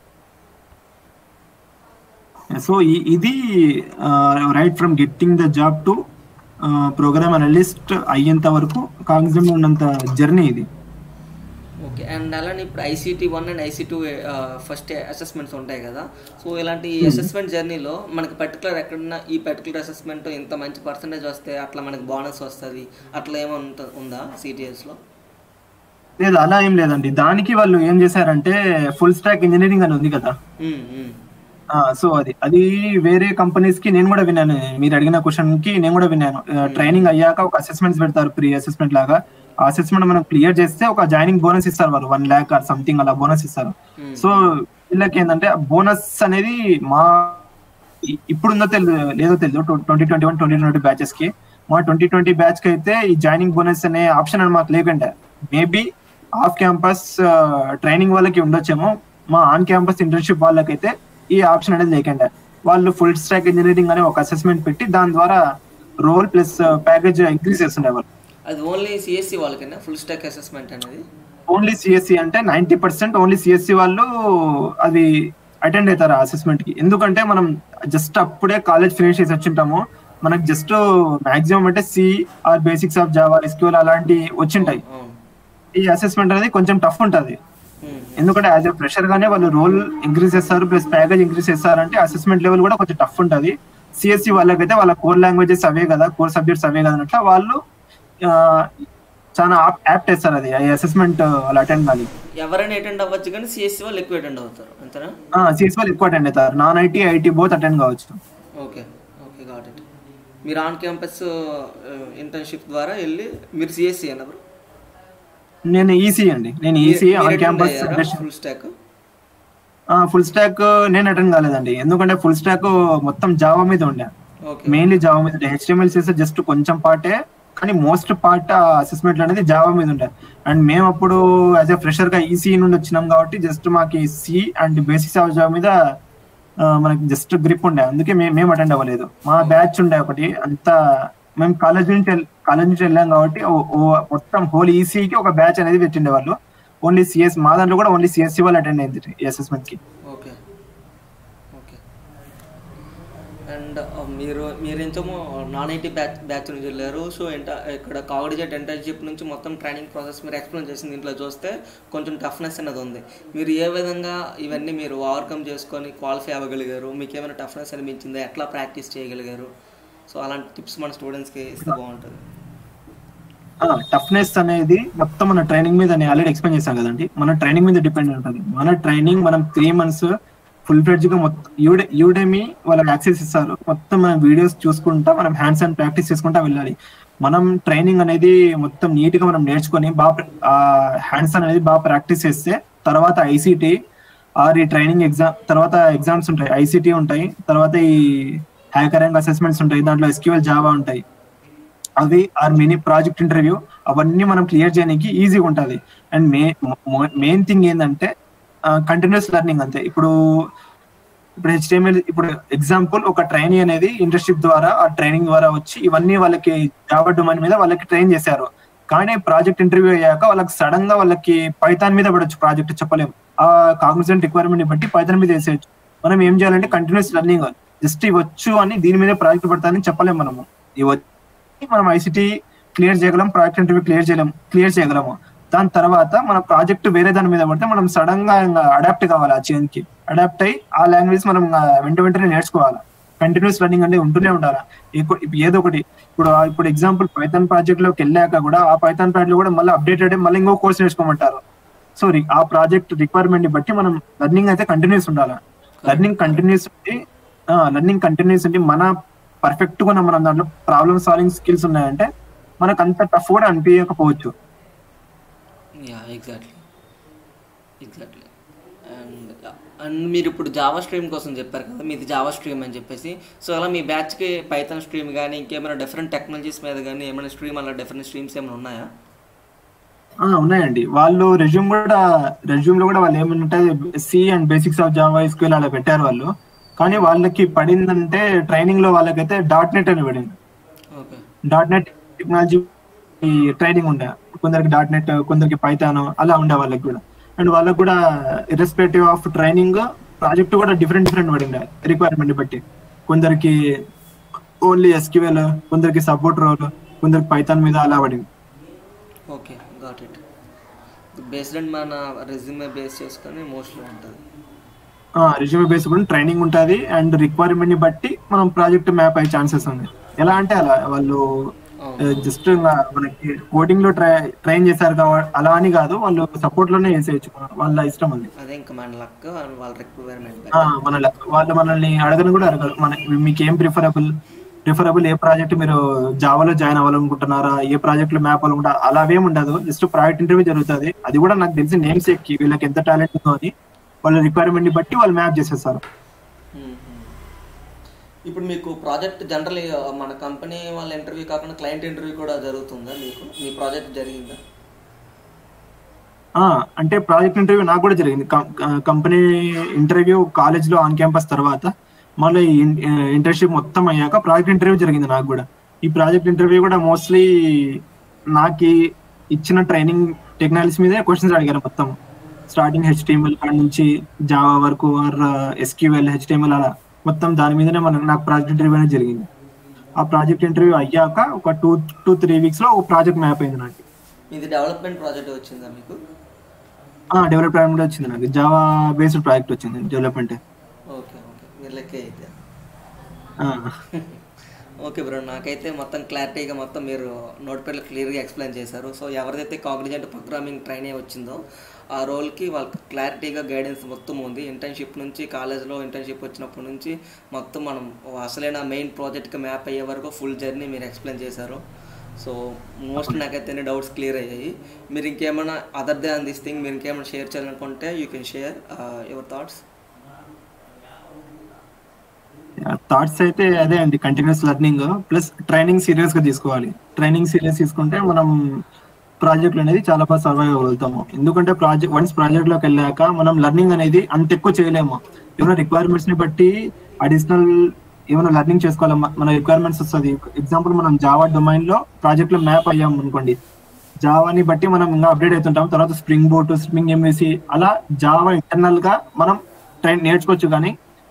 Speaker 2: So ఇది right from getting the job to program analyst అయ్యేంత వరకు కాగ్నిజెంట్ ఉన్నంత జర్నీ ఇది.
Speaker 1: ఓకే, అండ్ అలానే ఇప్పుడు ICT-1 and ICT-2 first assessments ఉంటాయి కదా. సో ఇలాంటి అసెస్మెంట్ జర్నీలో మనకి పర్టికులర్ ఎక్కడన్నా ఈ పర్టికులర్ అసెస్మెంట్ ఇంత మంచి పర్సంటేజ్ వస్తే అట్లా మనకి బోనస్ వస్తుంది, అట్లా ఏమంత ఉందా CTS-లో?
Speaker 2: లేదు, అలా ఏం లేదండి. దానికి వాళ్ళు ఏం చేశారంటే ఫుల్ స్టాక్ ఇంజనీరింగ్ అని ఉంది కదా. సో అది వేరే కంపెనీస్ కి నేను కూడా విన్నాను. మీరు అడిగిన క్వశ్చన్ కి నేను కూడా విన్నాను. ట్రైనింగ్ అయ్యాక ఒక అసెస్మెంట్స్ పెడతారు, ప్రీ అసెస్మెంట్ లాగా. ఆ అసెస్మెంట్ మనం క్లియర్ చేస్తే ఒక జాయినింగ్ బోనస్ ఇస్తారు వాళ్ళు, 1 lakh ఆర్ సంథింగ్ అలా బోనస్ ఇస్తారు. సో వీళ్ళకి ఏంటంటే బోనస్ అనేది ఇప్పుడుందో లేదో తెలియదు 2021, 2020 బ్యాచెస్ కి. మా 2020 బ్యాచ్ కి అయితే ఈ జాయినింగ్ బోనస్ అనే ఆప్షన్ అని మాకు లేకుంటే, మేబీ ఆఫ్ క్యాంపస్ ట్రైనింగ్ వాళ్ళకి ఉండొచ్చేమో. మా ఆన్ క్యాంపస్ ఇంటర్న్షిప్ వాళ్ళకైతే ఈ ఆప్షన్ అనేది లేకుండా వాళ్ళు ఫుల్ స్టాక్ ఇంజనీరింగ్ అనే ఒక అసెస్మెంట్ పెట్టి దాని ద్వారా రోల్ ప్లస్ ప్యాకేజ్ ఇంక్రీజ్ చేస్తుండే వాళ్ళు.
Speaker 1: అది ఓన్లీ CSC వాళ్ళకైనా ఫుల్ స్టాక్ అసెస్మెంట్ అనేది?
Speaker 2: ఓన్లీ CSC అంటే 90% ఓన్లీ CSC వాళ్ళు అది అటెండ్ అవుతారు ఆ అసెస్మెంట్ కి. ఎందుకంటే మనం జస్ట్ అప్పుడే కాలేజ్ ఫినిష్ చేసి వచ్చింటాము, మనకు జస్ట్ మాక్సిమం అంటే C or basics of Java, SQL అలాంటి వచ్చింటాయి. ఈ అసెస్మెంట్ అనేది కొంచెం టఫ్ ఉంటుంది. ఎందుకంటే యాజ్ ఎ ఫ్రెషర్ గానే వాళ్ళు రోల్ ఇంక్రీజ్ చేస్తారు ప్లస్ ప్యాకేజ్ ఇంక్రీజ్ చేస్తారంటే అసెస్మెంట్ లెవెల్ కూడా కొంచెం టఫ్ ఉంటుంది. CSC వాళ్ళకైతే వాళ్ళ కోర్ లాంగ్వేజెస్ అవే కదా, కోర్ సబ్జెక్ట్స్ అవే కదా అన్నట్ల వాళ్ళు చాలా యాప్ట్ చేస్తారు అది అసెస్మెంట్ వాళ్ళు అటెండ్ కానీ.
Speaker 1: ఎవరైనా అటెండ్ అవ్వచ్చు కానీ CSC వాళ్ళు ఎక్కువ అటెండ్ అవుతారు అంతేనా?
Speaker 2: CSC వాళ్ళు ఎక్కువ అటెండ్ అవుతారు, నాన్ IT బోత్ అటెండ్ కావచ్చు.
Speaker 1: Okay, got it. మీరు ఆన్ క్యాంపస్ ఇంటర్న్షిప్ ద్వారా వెళ్ళి మీరు CSC అన్న బ్రో?
Speaker 2: నేను EC అండి, నేను EC on campus. Full stack నేను అటెండ్ కాలేదండి, ఎందుకంటే ఫుల్ స్టాక్ మొత్తం జావా మీద ఉండే, మెయిన్లీ జావా మీద. HTML చేస్తే జస్ట్ కొంచెం పార్టే, కానీ మోస్ట్ పార్ట్ అసెస్మెంట్ అనేది జావా మీద ఉండే. అండ్ మేము అప్పుడు యాజ్ ఎ ఫ్రెషర్ గా EC నుండి వచ్చినాం కాబట్టి జస్ట్ మాకు C and basics of Java మీద మనకి జస్ట్ గ్రిప్ ఉండే, అందుకే మేము అటెండ్ అవ్వలేదు. మా బ్యాచ్ ఉండే ఒకటి, అంతా మేము కాలేజ్ నుంచి వెళ్ళాం కాబట్టి మొత్తం హోల్ ECకి ఒక బ్యాచ్ అనేది పెట్టిండే వాళ్ళు. ఓన్లీ CS మా దాంట్లో కూడా ఓన్లీ CSC వాళ్ళు అటెండ్ అయింది ఈ అసెస్మెంట్ కి.
Speaker 1: ఓకే, అండ్ అండ్ మీరేంచేమో నాన్ ఐటీ బ్యాచ్ నుంచి వెళ్ళారు. సో ఇక్కడ కాగ్నిజెంట్ ఇంటర్న్షిప్ నుంచి మొత్తం ట్రైనింగ్ ప్రాసెస్ మీరు ఎక్స్ప్లెయిన్ చేసిన దీంట్లో చూస్తే కొంచెం టఫ్నెస్ అనేది ఉంది. మీరు ఏ విధంగా ఇవన్నీ మీరు ఓవర్కమ్ చేసుకొని క్వాలిఫై అవ్వగలిగారు? మీకు ఏమైనా టఫ్నెస్ అనిపించిందా? ఎట్లా ప్రాక్టీస్ చేయగలిగారు? సో అలాంటి టిప్స్ మన స్టూడెంట్స్కి ఇస్తే బాగుంటుంది.
Speaker 2: టఫ్నెస్ అనేది మొత్తం మన ట్రైనింగ్ మీద నేను ఆల్రెడీ ఎక్స్ప్లెయిన్ చేశాను కదండి. మన ట్రైనింగ్ మీద డిపెండ్ ఉంటుంది. మన ట్రైనింగ్ మనం 3 months ఫుల్ ఫ్లెడ్జ్ గా మొత్తం యూడెమీ వాళ్ళకి యాక్సెస్ ఇస్తారు. మొత్తం మనం వీడియోస్ చూసుకుంటా మనం హ్యాండ్స్ అండ్ ప్రాక్టీస్ చేసుకుంటా వెళ్ళాలి. మనం ట్రైనింగ్ అనేది మొత్తం నీట్ గా మనం నేర్చుకొని బాగా హ్యాండ్స్ అనేది బాగా ప్రాక్టీస్ చేస్తే తర్వాత ఐసీటీ ఆర్ ఈ ట్రైనింగ్ ఎగ్జామ్ తర్వాత ఎగ్జామ్స్ ఉంటాయి, ఐసీటీ ఉంటాయి, తర్వాత ఈ హ్యాకర్ ర్యాంక్ అసెస్మెంట్స్ ఉంటాయి, దాంట్లో ఎస్క్యూఎల్ జావా ఉంటాయి, అవి ఆర్ మినీ ప్రాజెక్ట్ ఇంటర్వ్యూ, అవన్నీ మనం క్లియర్ చేయడానికి ఈజీగా ఉంటుంది. అండ్ మెయిన్ థింగ్ ఏంటంటే కంటిన్యూస్ లెర్నింగ్ అంతే. ఇప్పుడు HTML ఇప్పుడు ఎగ్జాంపుల్ ఒక ట్రైనీ అనేది ఇంటర్న్షిప్ ద్వారా ఆ ట్రైనింగ్ ద్వారా వచ్చి ఇవన్నీ వాళ్ళకి జావా డొమైన్ మీద వాళ్ళకి ట్రైన్ చేశారు. కానీ ప్రాజెక్ట్ ఇంటర్వ్యూ అయ్యాక వాళ్ళకి సడన్ గా వాళ్ళకి పైథాన్ మీద పడవచ్చు ప్రాజెక్ట్, చెప్పలేము. ఆ కాగ్నిజెంట్ రిక్వైర్మెంట్ బట్టి పైథాన్ మీద వేసేయచ్చు. మనం ఏం చేయాలంటే కంటిన్యూస్ లెర్నింగ్, జస్ట్ ఇవ్వచ్చు అని దీని మీద ప్రాజెక్ట్ పడతానని చెప్పలేము. మనము మనం ఐసీటీ క్లియర్ చేయగలం, ప్రాజెక్ట్ ఇంటర్వ్యూ క్లియర్ చేయగలము. దాని తర్వాత మన ప్రాజెక్ట్ వేరే దాని మీద పడితే మనం సడన్ గా అడాప్ట్ కావాలి. ఆ చేంజ్ కి అడాప్ట్ అయ్యి ఆ లాంగ్వేజ్ మనం వెంటనే నేర్చుకోవాలి. కంటిన్యూస్ లెర్నింగ్ అనేది ఉంటూనే ఉండాలి. ఏదో ఒకటి ఇప్పుడు ఎగ్జాంపుల్ పైథాన్ ప్రాజెక్ట్ లోకి వెళ్ళాక కూడా ఆ పైథాన్ ప్రాజెక్ట్ లో కూడా మళ్ళీ అప్డేటెడ్ మళ్ళీ ఇంకో కోర్స్ నేర్చుకోమంటారు. సో ఆ ప్రాజెక్ట్ రిక్వైర్మెంట్ ని బట్టి మనం లెర్నింగ్ అయితే కంటిన్యూస్ ఉండాలి. లెర్నింగ్ కంటిన్యూస్ ఉండి మన పర్ఫెక్ట్ గా మనం దాంట్లో ప్రాబ్లమ్ సాల్వింగ్ స్కిల్స్ ఉన్నాయంటే మనకు అంత టఫ్ కూడా అనిపించకపోవచ్చు.
Speaker 1: ఎగ్జాక్ట్లీ. అండ్ మీరు ఇప్పుడు జావా స్ట్రీమ్ కోసం చెప్పారు కదా, మీది జావా స్ట్రీమ్ అని చెప్పేసి. సో అలా మీ బ్యాచ్కి పైథాన్ స్ట్రీమ్ కానీ ఇంకేమైనా డిఫరెంట్ టెక్నాలజీస్ మీద కానీ ఏమైనా స్ట్రీమ్ అలా డిఫరెంట్ స్ట్రీమ్స్ ఏమైనా ఉన్నాయా?
Speaker 2: ఉన్నాయండి. వాళ్ళు రెజ్యూమ్ లో కూడా వాళ్ళు ఏమంటే C and basics of Java SQL అలా పెట్టారు వాళ్ళు. కానీ వాళ్ళకి పడిందంటే ట్రైనింగ్ లో వాళ్ళకైతే .NET అని పడింది. .NET టెక్నాలజీ ట్రైనింగ్ ఉండే, కొందరికి .NET, కొందరికి పైథాన్ అలా ఉండే వాళ్ళకి కూడా. అండ్ వాళ్ళకి కూడా ఇర్రెస్పెక్టివ్ ఆఫ్ ట్రైనింగ్ ప్రాజెక్ట్ కూడా డిఫరెంట్ పడింది రిక్వైర్మెంట్ బట్టి. కొందరికి ఓన్లీ ఎస్క్యూఎల్, కొందరికి సపోర్ట్ రోల్, కొందరికి పైథాన్ మీద అలా పడింది.
Speaker 1: Okay, got it. Based and మన రెజ్యూమే బేస్ చేసుకొని మోస్ట్లీ ఉంటుంది.
Speaker 2: రెజ్యూమే బేస్ కూడా ట్రైనింగ్ ఉంటుంది. అండ్ రిక్వైర్మెంట్ ని బట్టి మనం ప్రాజెక్ట్ మ్యాప్ అయ్యే ఛాన్సెస్ ఉంది. ఎలా అంటే అలా వాళ్ళు జస్ట్ మనకి కోడింగ్ లో ట్రైన్ చేశారు కాబట్టి అలా అని కాదు, వాళ్ళు సపోర్ట్ లోనే చేసేయచ్చు, వాళ్ళ ఇష్టం ఉంది.
Speaker 1: అదే ఇంకా మన లక్, వాళ్ళ రిక్వైర్మెంట్.
Speaker 2: వాళ్ళు మనల్ని అడగని కూడా అడగరు, మీకు ఏం ప్రిఫరబుల్ ఏ ప్రాజెక్ట్ మీరు జావాలో జాయిన్ అవ్వాలనుకుంటున్నారా, ఏ ప్రాజెక్ట్ లో మ్యాప్ అవ్వాలనుకుంటారా, అలావేం ఉండదు. జస్ట్ ప్రాజెక్ట్ ఇంటర్వ్యూ జరుగుతుంది. అది కూడా నాకు తెలిసి నేమ్స్ ఎక్కి వీళ్ళకి ఎంత టాలెంట్ ఉందో అని వాళ్ళ రిక్వైర్మెంట్ ని బట్టి వాళ్ళు మ్యాప్ చేసేస్తారు.
Speaker 1: ఇప్పుడు మీకు ప్రాజెక్ట్ జనరల్లీ మన కంపెనీ వాళ్ళ ఇంటర్వ్యూ కాకుండా క్లయింట్ ఇంటర్వ్యూ కూడా జరుగుతుందా? మీ ప్రాజెక్ట్ జరిగిందా?
Speaker 2: అంటే ప్రాజెక్ట్ ఇంటర్వ్యూ నాకు కూడా జరిగింది. కంపెనీ ఇంటర్వ్యూ కాలేజ్ లో ఆన్ క్యాంపస్ తర్వాత మళ్ళీ ఇంటర్న్షిప్ మొత్తం అయ్యాక ప్రాజెక్ట్ ఇంటర్వ్యూ జరిగింది నాకు కూడా. ఈ ప్రాజెక్ట్ ఇంటర్వ్యూ కూడా మోస్ట్లీ నాకు ఇచ్చిన ట్రైనింగ్ టెక్నాలజీ మీదే క్వశ్చన్స్ అడిగారు. మొత్తం స్టార్టింగ్ HTML కాడ నుంచి జావా వరకు ఆర్ SQL, HTML అలా మొత్తం దాని మీదనే నాకు ప్రాజెక్ట్ ఇంటర్వ్యూ అనేది జరిగింది. ఆ ప్రాజెక్ట్ ఇంటర్వ్యూ అయ్యాక ఒక 2-3 weeks లో ఒక ప్రాజెక్ట్ మ్యాప్ అయింది నాకు.
Speaker 1: ఇది డెవలప్మెంట్ ప్రాజెక్ట్ వచ్చిందా మీకు?
Speaker 2: డెవలప్మెంట్ వచ్చింది నాకు, జావా బేస్డ్ ప్రాజెక్ట్ వచ్చింది డెవలప్మెంట్.
Speaker 1: ఓకే, మీరు లెక్క అయితే. ఓకే బ్రో, నాకైతే మొత్తం క్లారిటీగా మొత్తం మీరు నోట్పేడ్లో క్లియర్గా ఎక్స్ప్లెయిన్ చేశారు. సో ఎవరిదైతే కాగ్నిజెంట్ ప్రోగ్రామింగ్ ట్రైన్ వచ్చిందో ఆ రోల్కి వాళ్ళకి క్లారిటీగా గైడెన్స్ మొత్తం ఉంది. ఇంటర్న్షిప్ నుంచి కాలేజ్లో ఇంటర్న్షిప్ వచ్చినప్పటి నుంచి మొత్తం మనం అసలైన మెయిన్ ప్రాజెక్ట్కి మ్యాప్ అయ్యే వరకు ఫుల్ జర్నీ మీరు ఎక్స్ప్లెయిన్ చేశారు. సో మోస్ట్ నాకైతే డౌట్స్ క్లియర్ అయ్యాయి. మీరు ఇంకేమైనా అదర్ దాన్ దిస్ థింగ్ మీరు ఇంకేమైనా షేర్ చేయాలనుకుంటే you can share your thoughts.
Speaker 2: Thoughts అయితే అదే అండి, continuous learning plus training serious గా తీసుకోవాలి. ట్రైనింగ్ సీరియస్ తీసుకుంటే మనం ప్రాజెక్ట్ అనేది చాలా బాగా సర్వైవ్ అవ్వగలుగుతాము. ఎందుకంటే వన్స్ ప్రాజెక్ట్ లోకి వెళ్ళాక మనం లెర్నింగ్ అనేది అంత ఎక్కువ చేయలేము. ఏమైనా రిక్వైర్మెంట్స్ ని బట్టి అడిషనల్ ఏమైనా లెర్నింగ్ చేసుకోవాలి. మన రిక్వైర్మెంట్స్ వస్తుంది. ఎగ్జాంపుల్ మనం జావా డొమైన్ లో ప్రాజెక్ట్ లో మ్యాప్ అయ్యాం అనుకోండి, జావాని బట్టి మనం ఇంకా అప్డేట్ అవుతుంటాం. తర్వాత స్ప్రింగ్ బోట్, స్ప్రింగ్ MVC అలా జావా ఇంటర్నల్ గా మనం నేర్చుకోవచ్చు. కానీ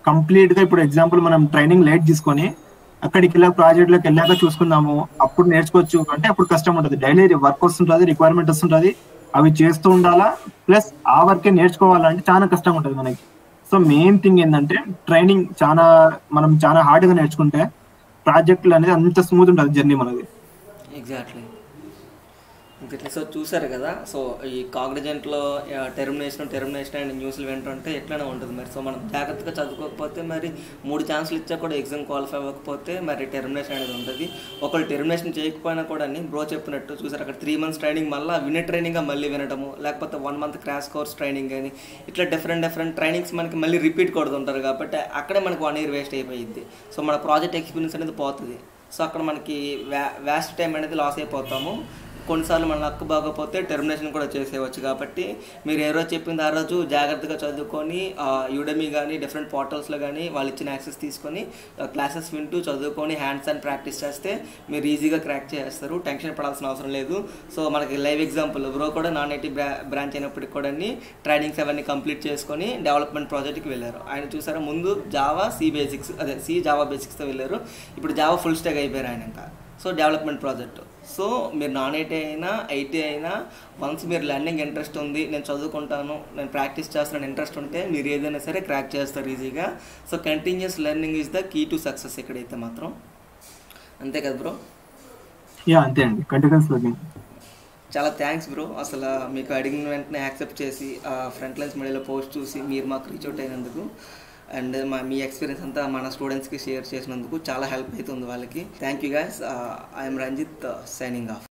Speaker 2: కంప్లీట్ గా ఇప్పుడు ఎగ్జాంపుల్ మనం ట్రైనింగ్ లేట్ తీసుకొని అక్కడికి వెళ్ళాక ప్రాజెక్ట్ లోకి వెళ్ళాక చూసుకుందాము అప్పుడు నేర్చుకోవచ్చు అంటే అప్పుడు కష్టం ఉంటుంది. డైలీ వర్క్ వస్తుంటది, రిక్వైర్మెంట్ వస్తుంటది, అవి చేస్తూ ఉండాలా, ప్లస్ ఆ వర్కే నేర్చుకోవాలంటే చాలా కష్టంగా ఉంటుంది మనకి. సో మెయిన్ థింగ్ ఏంటంటే ట్రైనింగ్ మనం చాలా హార్డ్ గా నేర్చుకుంటే ప్రాజెక్టులు అనేది అంత స్మూత్ ఉంటుంది జర్నీ మనది.
Speaker 1: ఎగ్జాక్ట్లీ. ఇంకట్లా సో చూసారు కదా, సో ఈ కాగ్నిజెంట్లో టెర్మినేషన్ అండ్ న్యూస్లు వింటుంటే ఎట్లనే ఉంటుంది మరి. సో మనం జాగ్రత్తగా చదువుకోకపోతే మరి 3 ఛాన్సులు ఇచ్చా కూడా ఎగ్జామ్ క్వాలిఫై అవ్వకపోతే మరి టెర్మినేషన్ అనేది ఉంటుంది. ఒకళ్ళు టెర్మినేషన్ చేయకపోయినా కూడా బ్రో చెప్పినట్టు చూసారు అక్కడ 3 months ట్రైనింగ్ మళ్ళీ వినే ట్రైనింగ్గా మళ్ళీ వినడము, లేకపోతే 1 month క్రాష్ కోర్స్ ట్రైనింగ్ అని ఇట్లా డిఫరెంట్ ట్రైనింగ్స్ మనకి మళ్ళీ రిపీట్ కొడుతుంటారు కాబట్టి అక్కడే మనకి 1 year వేస్ట్ అయిపోయింది. సో మన ప్రాజెక్ట్ ఎక్స్పీరియన్స్ అనేది పోతుంది. సో అక్కడ మనకి వేస్ట్ టైం అనేది లాస్ అయిపోతాము. కొన్నిసార్లు మన లక్ బాగోపోతే టెర్మినేషన్ కూడా చేసేయవచ్చు. కాబట్టి మీరు ఏ రోజు చెప్పింది ఆ రోజు జాగ్రత్తగా చదువుకొని యూడమీ కానీ డిఫరెంట్ పోర్టల్స్లో కానీ వాళ్ళు ఇచ్చిన యాక్సెస్ తీసుకొని క్లాసెస్ వింటూ చదువుకొని హ్యాండ్స్ అండ్ ప్రాక్టీస్ చేస్తే మీరు ఈజీగా క్రాక్ చేస్తారు. టెన్షన్ పడాల్సిన అవసరం లేదు. సో మనకి లైవ్ ఎగ్జాంపుల్ బ్రో కూడా నాన్ ఐటీ బ్రాంచ్ అయినప్పటికి కూడా ట్రైనింగ్స్ అవన్నీ కంప్లీట్ చేసుకొని డెవలప్మెంట్ ప్రాజెక్ట్కి వెళ్ళారు. ఆయన చూసారా ముందు జావా బేసిక్స్తో వెళ్ళారు, ఇప్పుడు జావా ఫుల్ స్టాక్ అయిపోయారు ఆయన ఇంకా. So development project. సో మీరు నాన్ ఐటీ అయినా ఐటీ అయినా వన్స్ మీరు లెర్నింగ్ ఇంట్రెస్ట్ ఉంది, నేను చదువుకుంటాను, నేను ప్రాక్టీస్ చేస్తాను ఇంట్రెస్ట్ ఉంటే మీరు ఏదైనా సరే క్రాక్ చేస్తారు ఈజీగా. So continuous learning is the key to success ఇక్కడైతే మాత్రం. అంతే కదా బ్రో?
Speaker 2: అంతే అండి, కంటిన్యూస్ లెర్నింగ్.
Speaker 1: చాలా థ్యాంక్స్ బ్రో, అసలు మీకు అడిగిన వెంటనే యాక్సెప్ట్ చేసి ఫ్రంట్ లైన్స్ మీడియాలో పోస్ట్ చూసి మీరు మాకు రీచ్ అవుట్ అయినందుకు అండ్ మీ ఎక్స్పీరియన్స్ అంతా మన స్టూడెంట్స్కి షేర్ చేసినందుకు చాలా హెల్ప్ అవుతుంది వాళ్ళకి. Thank you guys. I'm Ranjith signing of.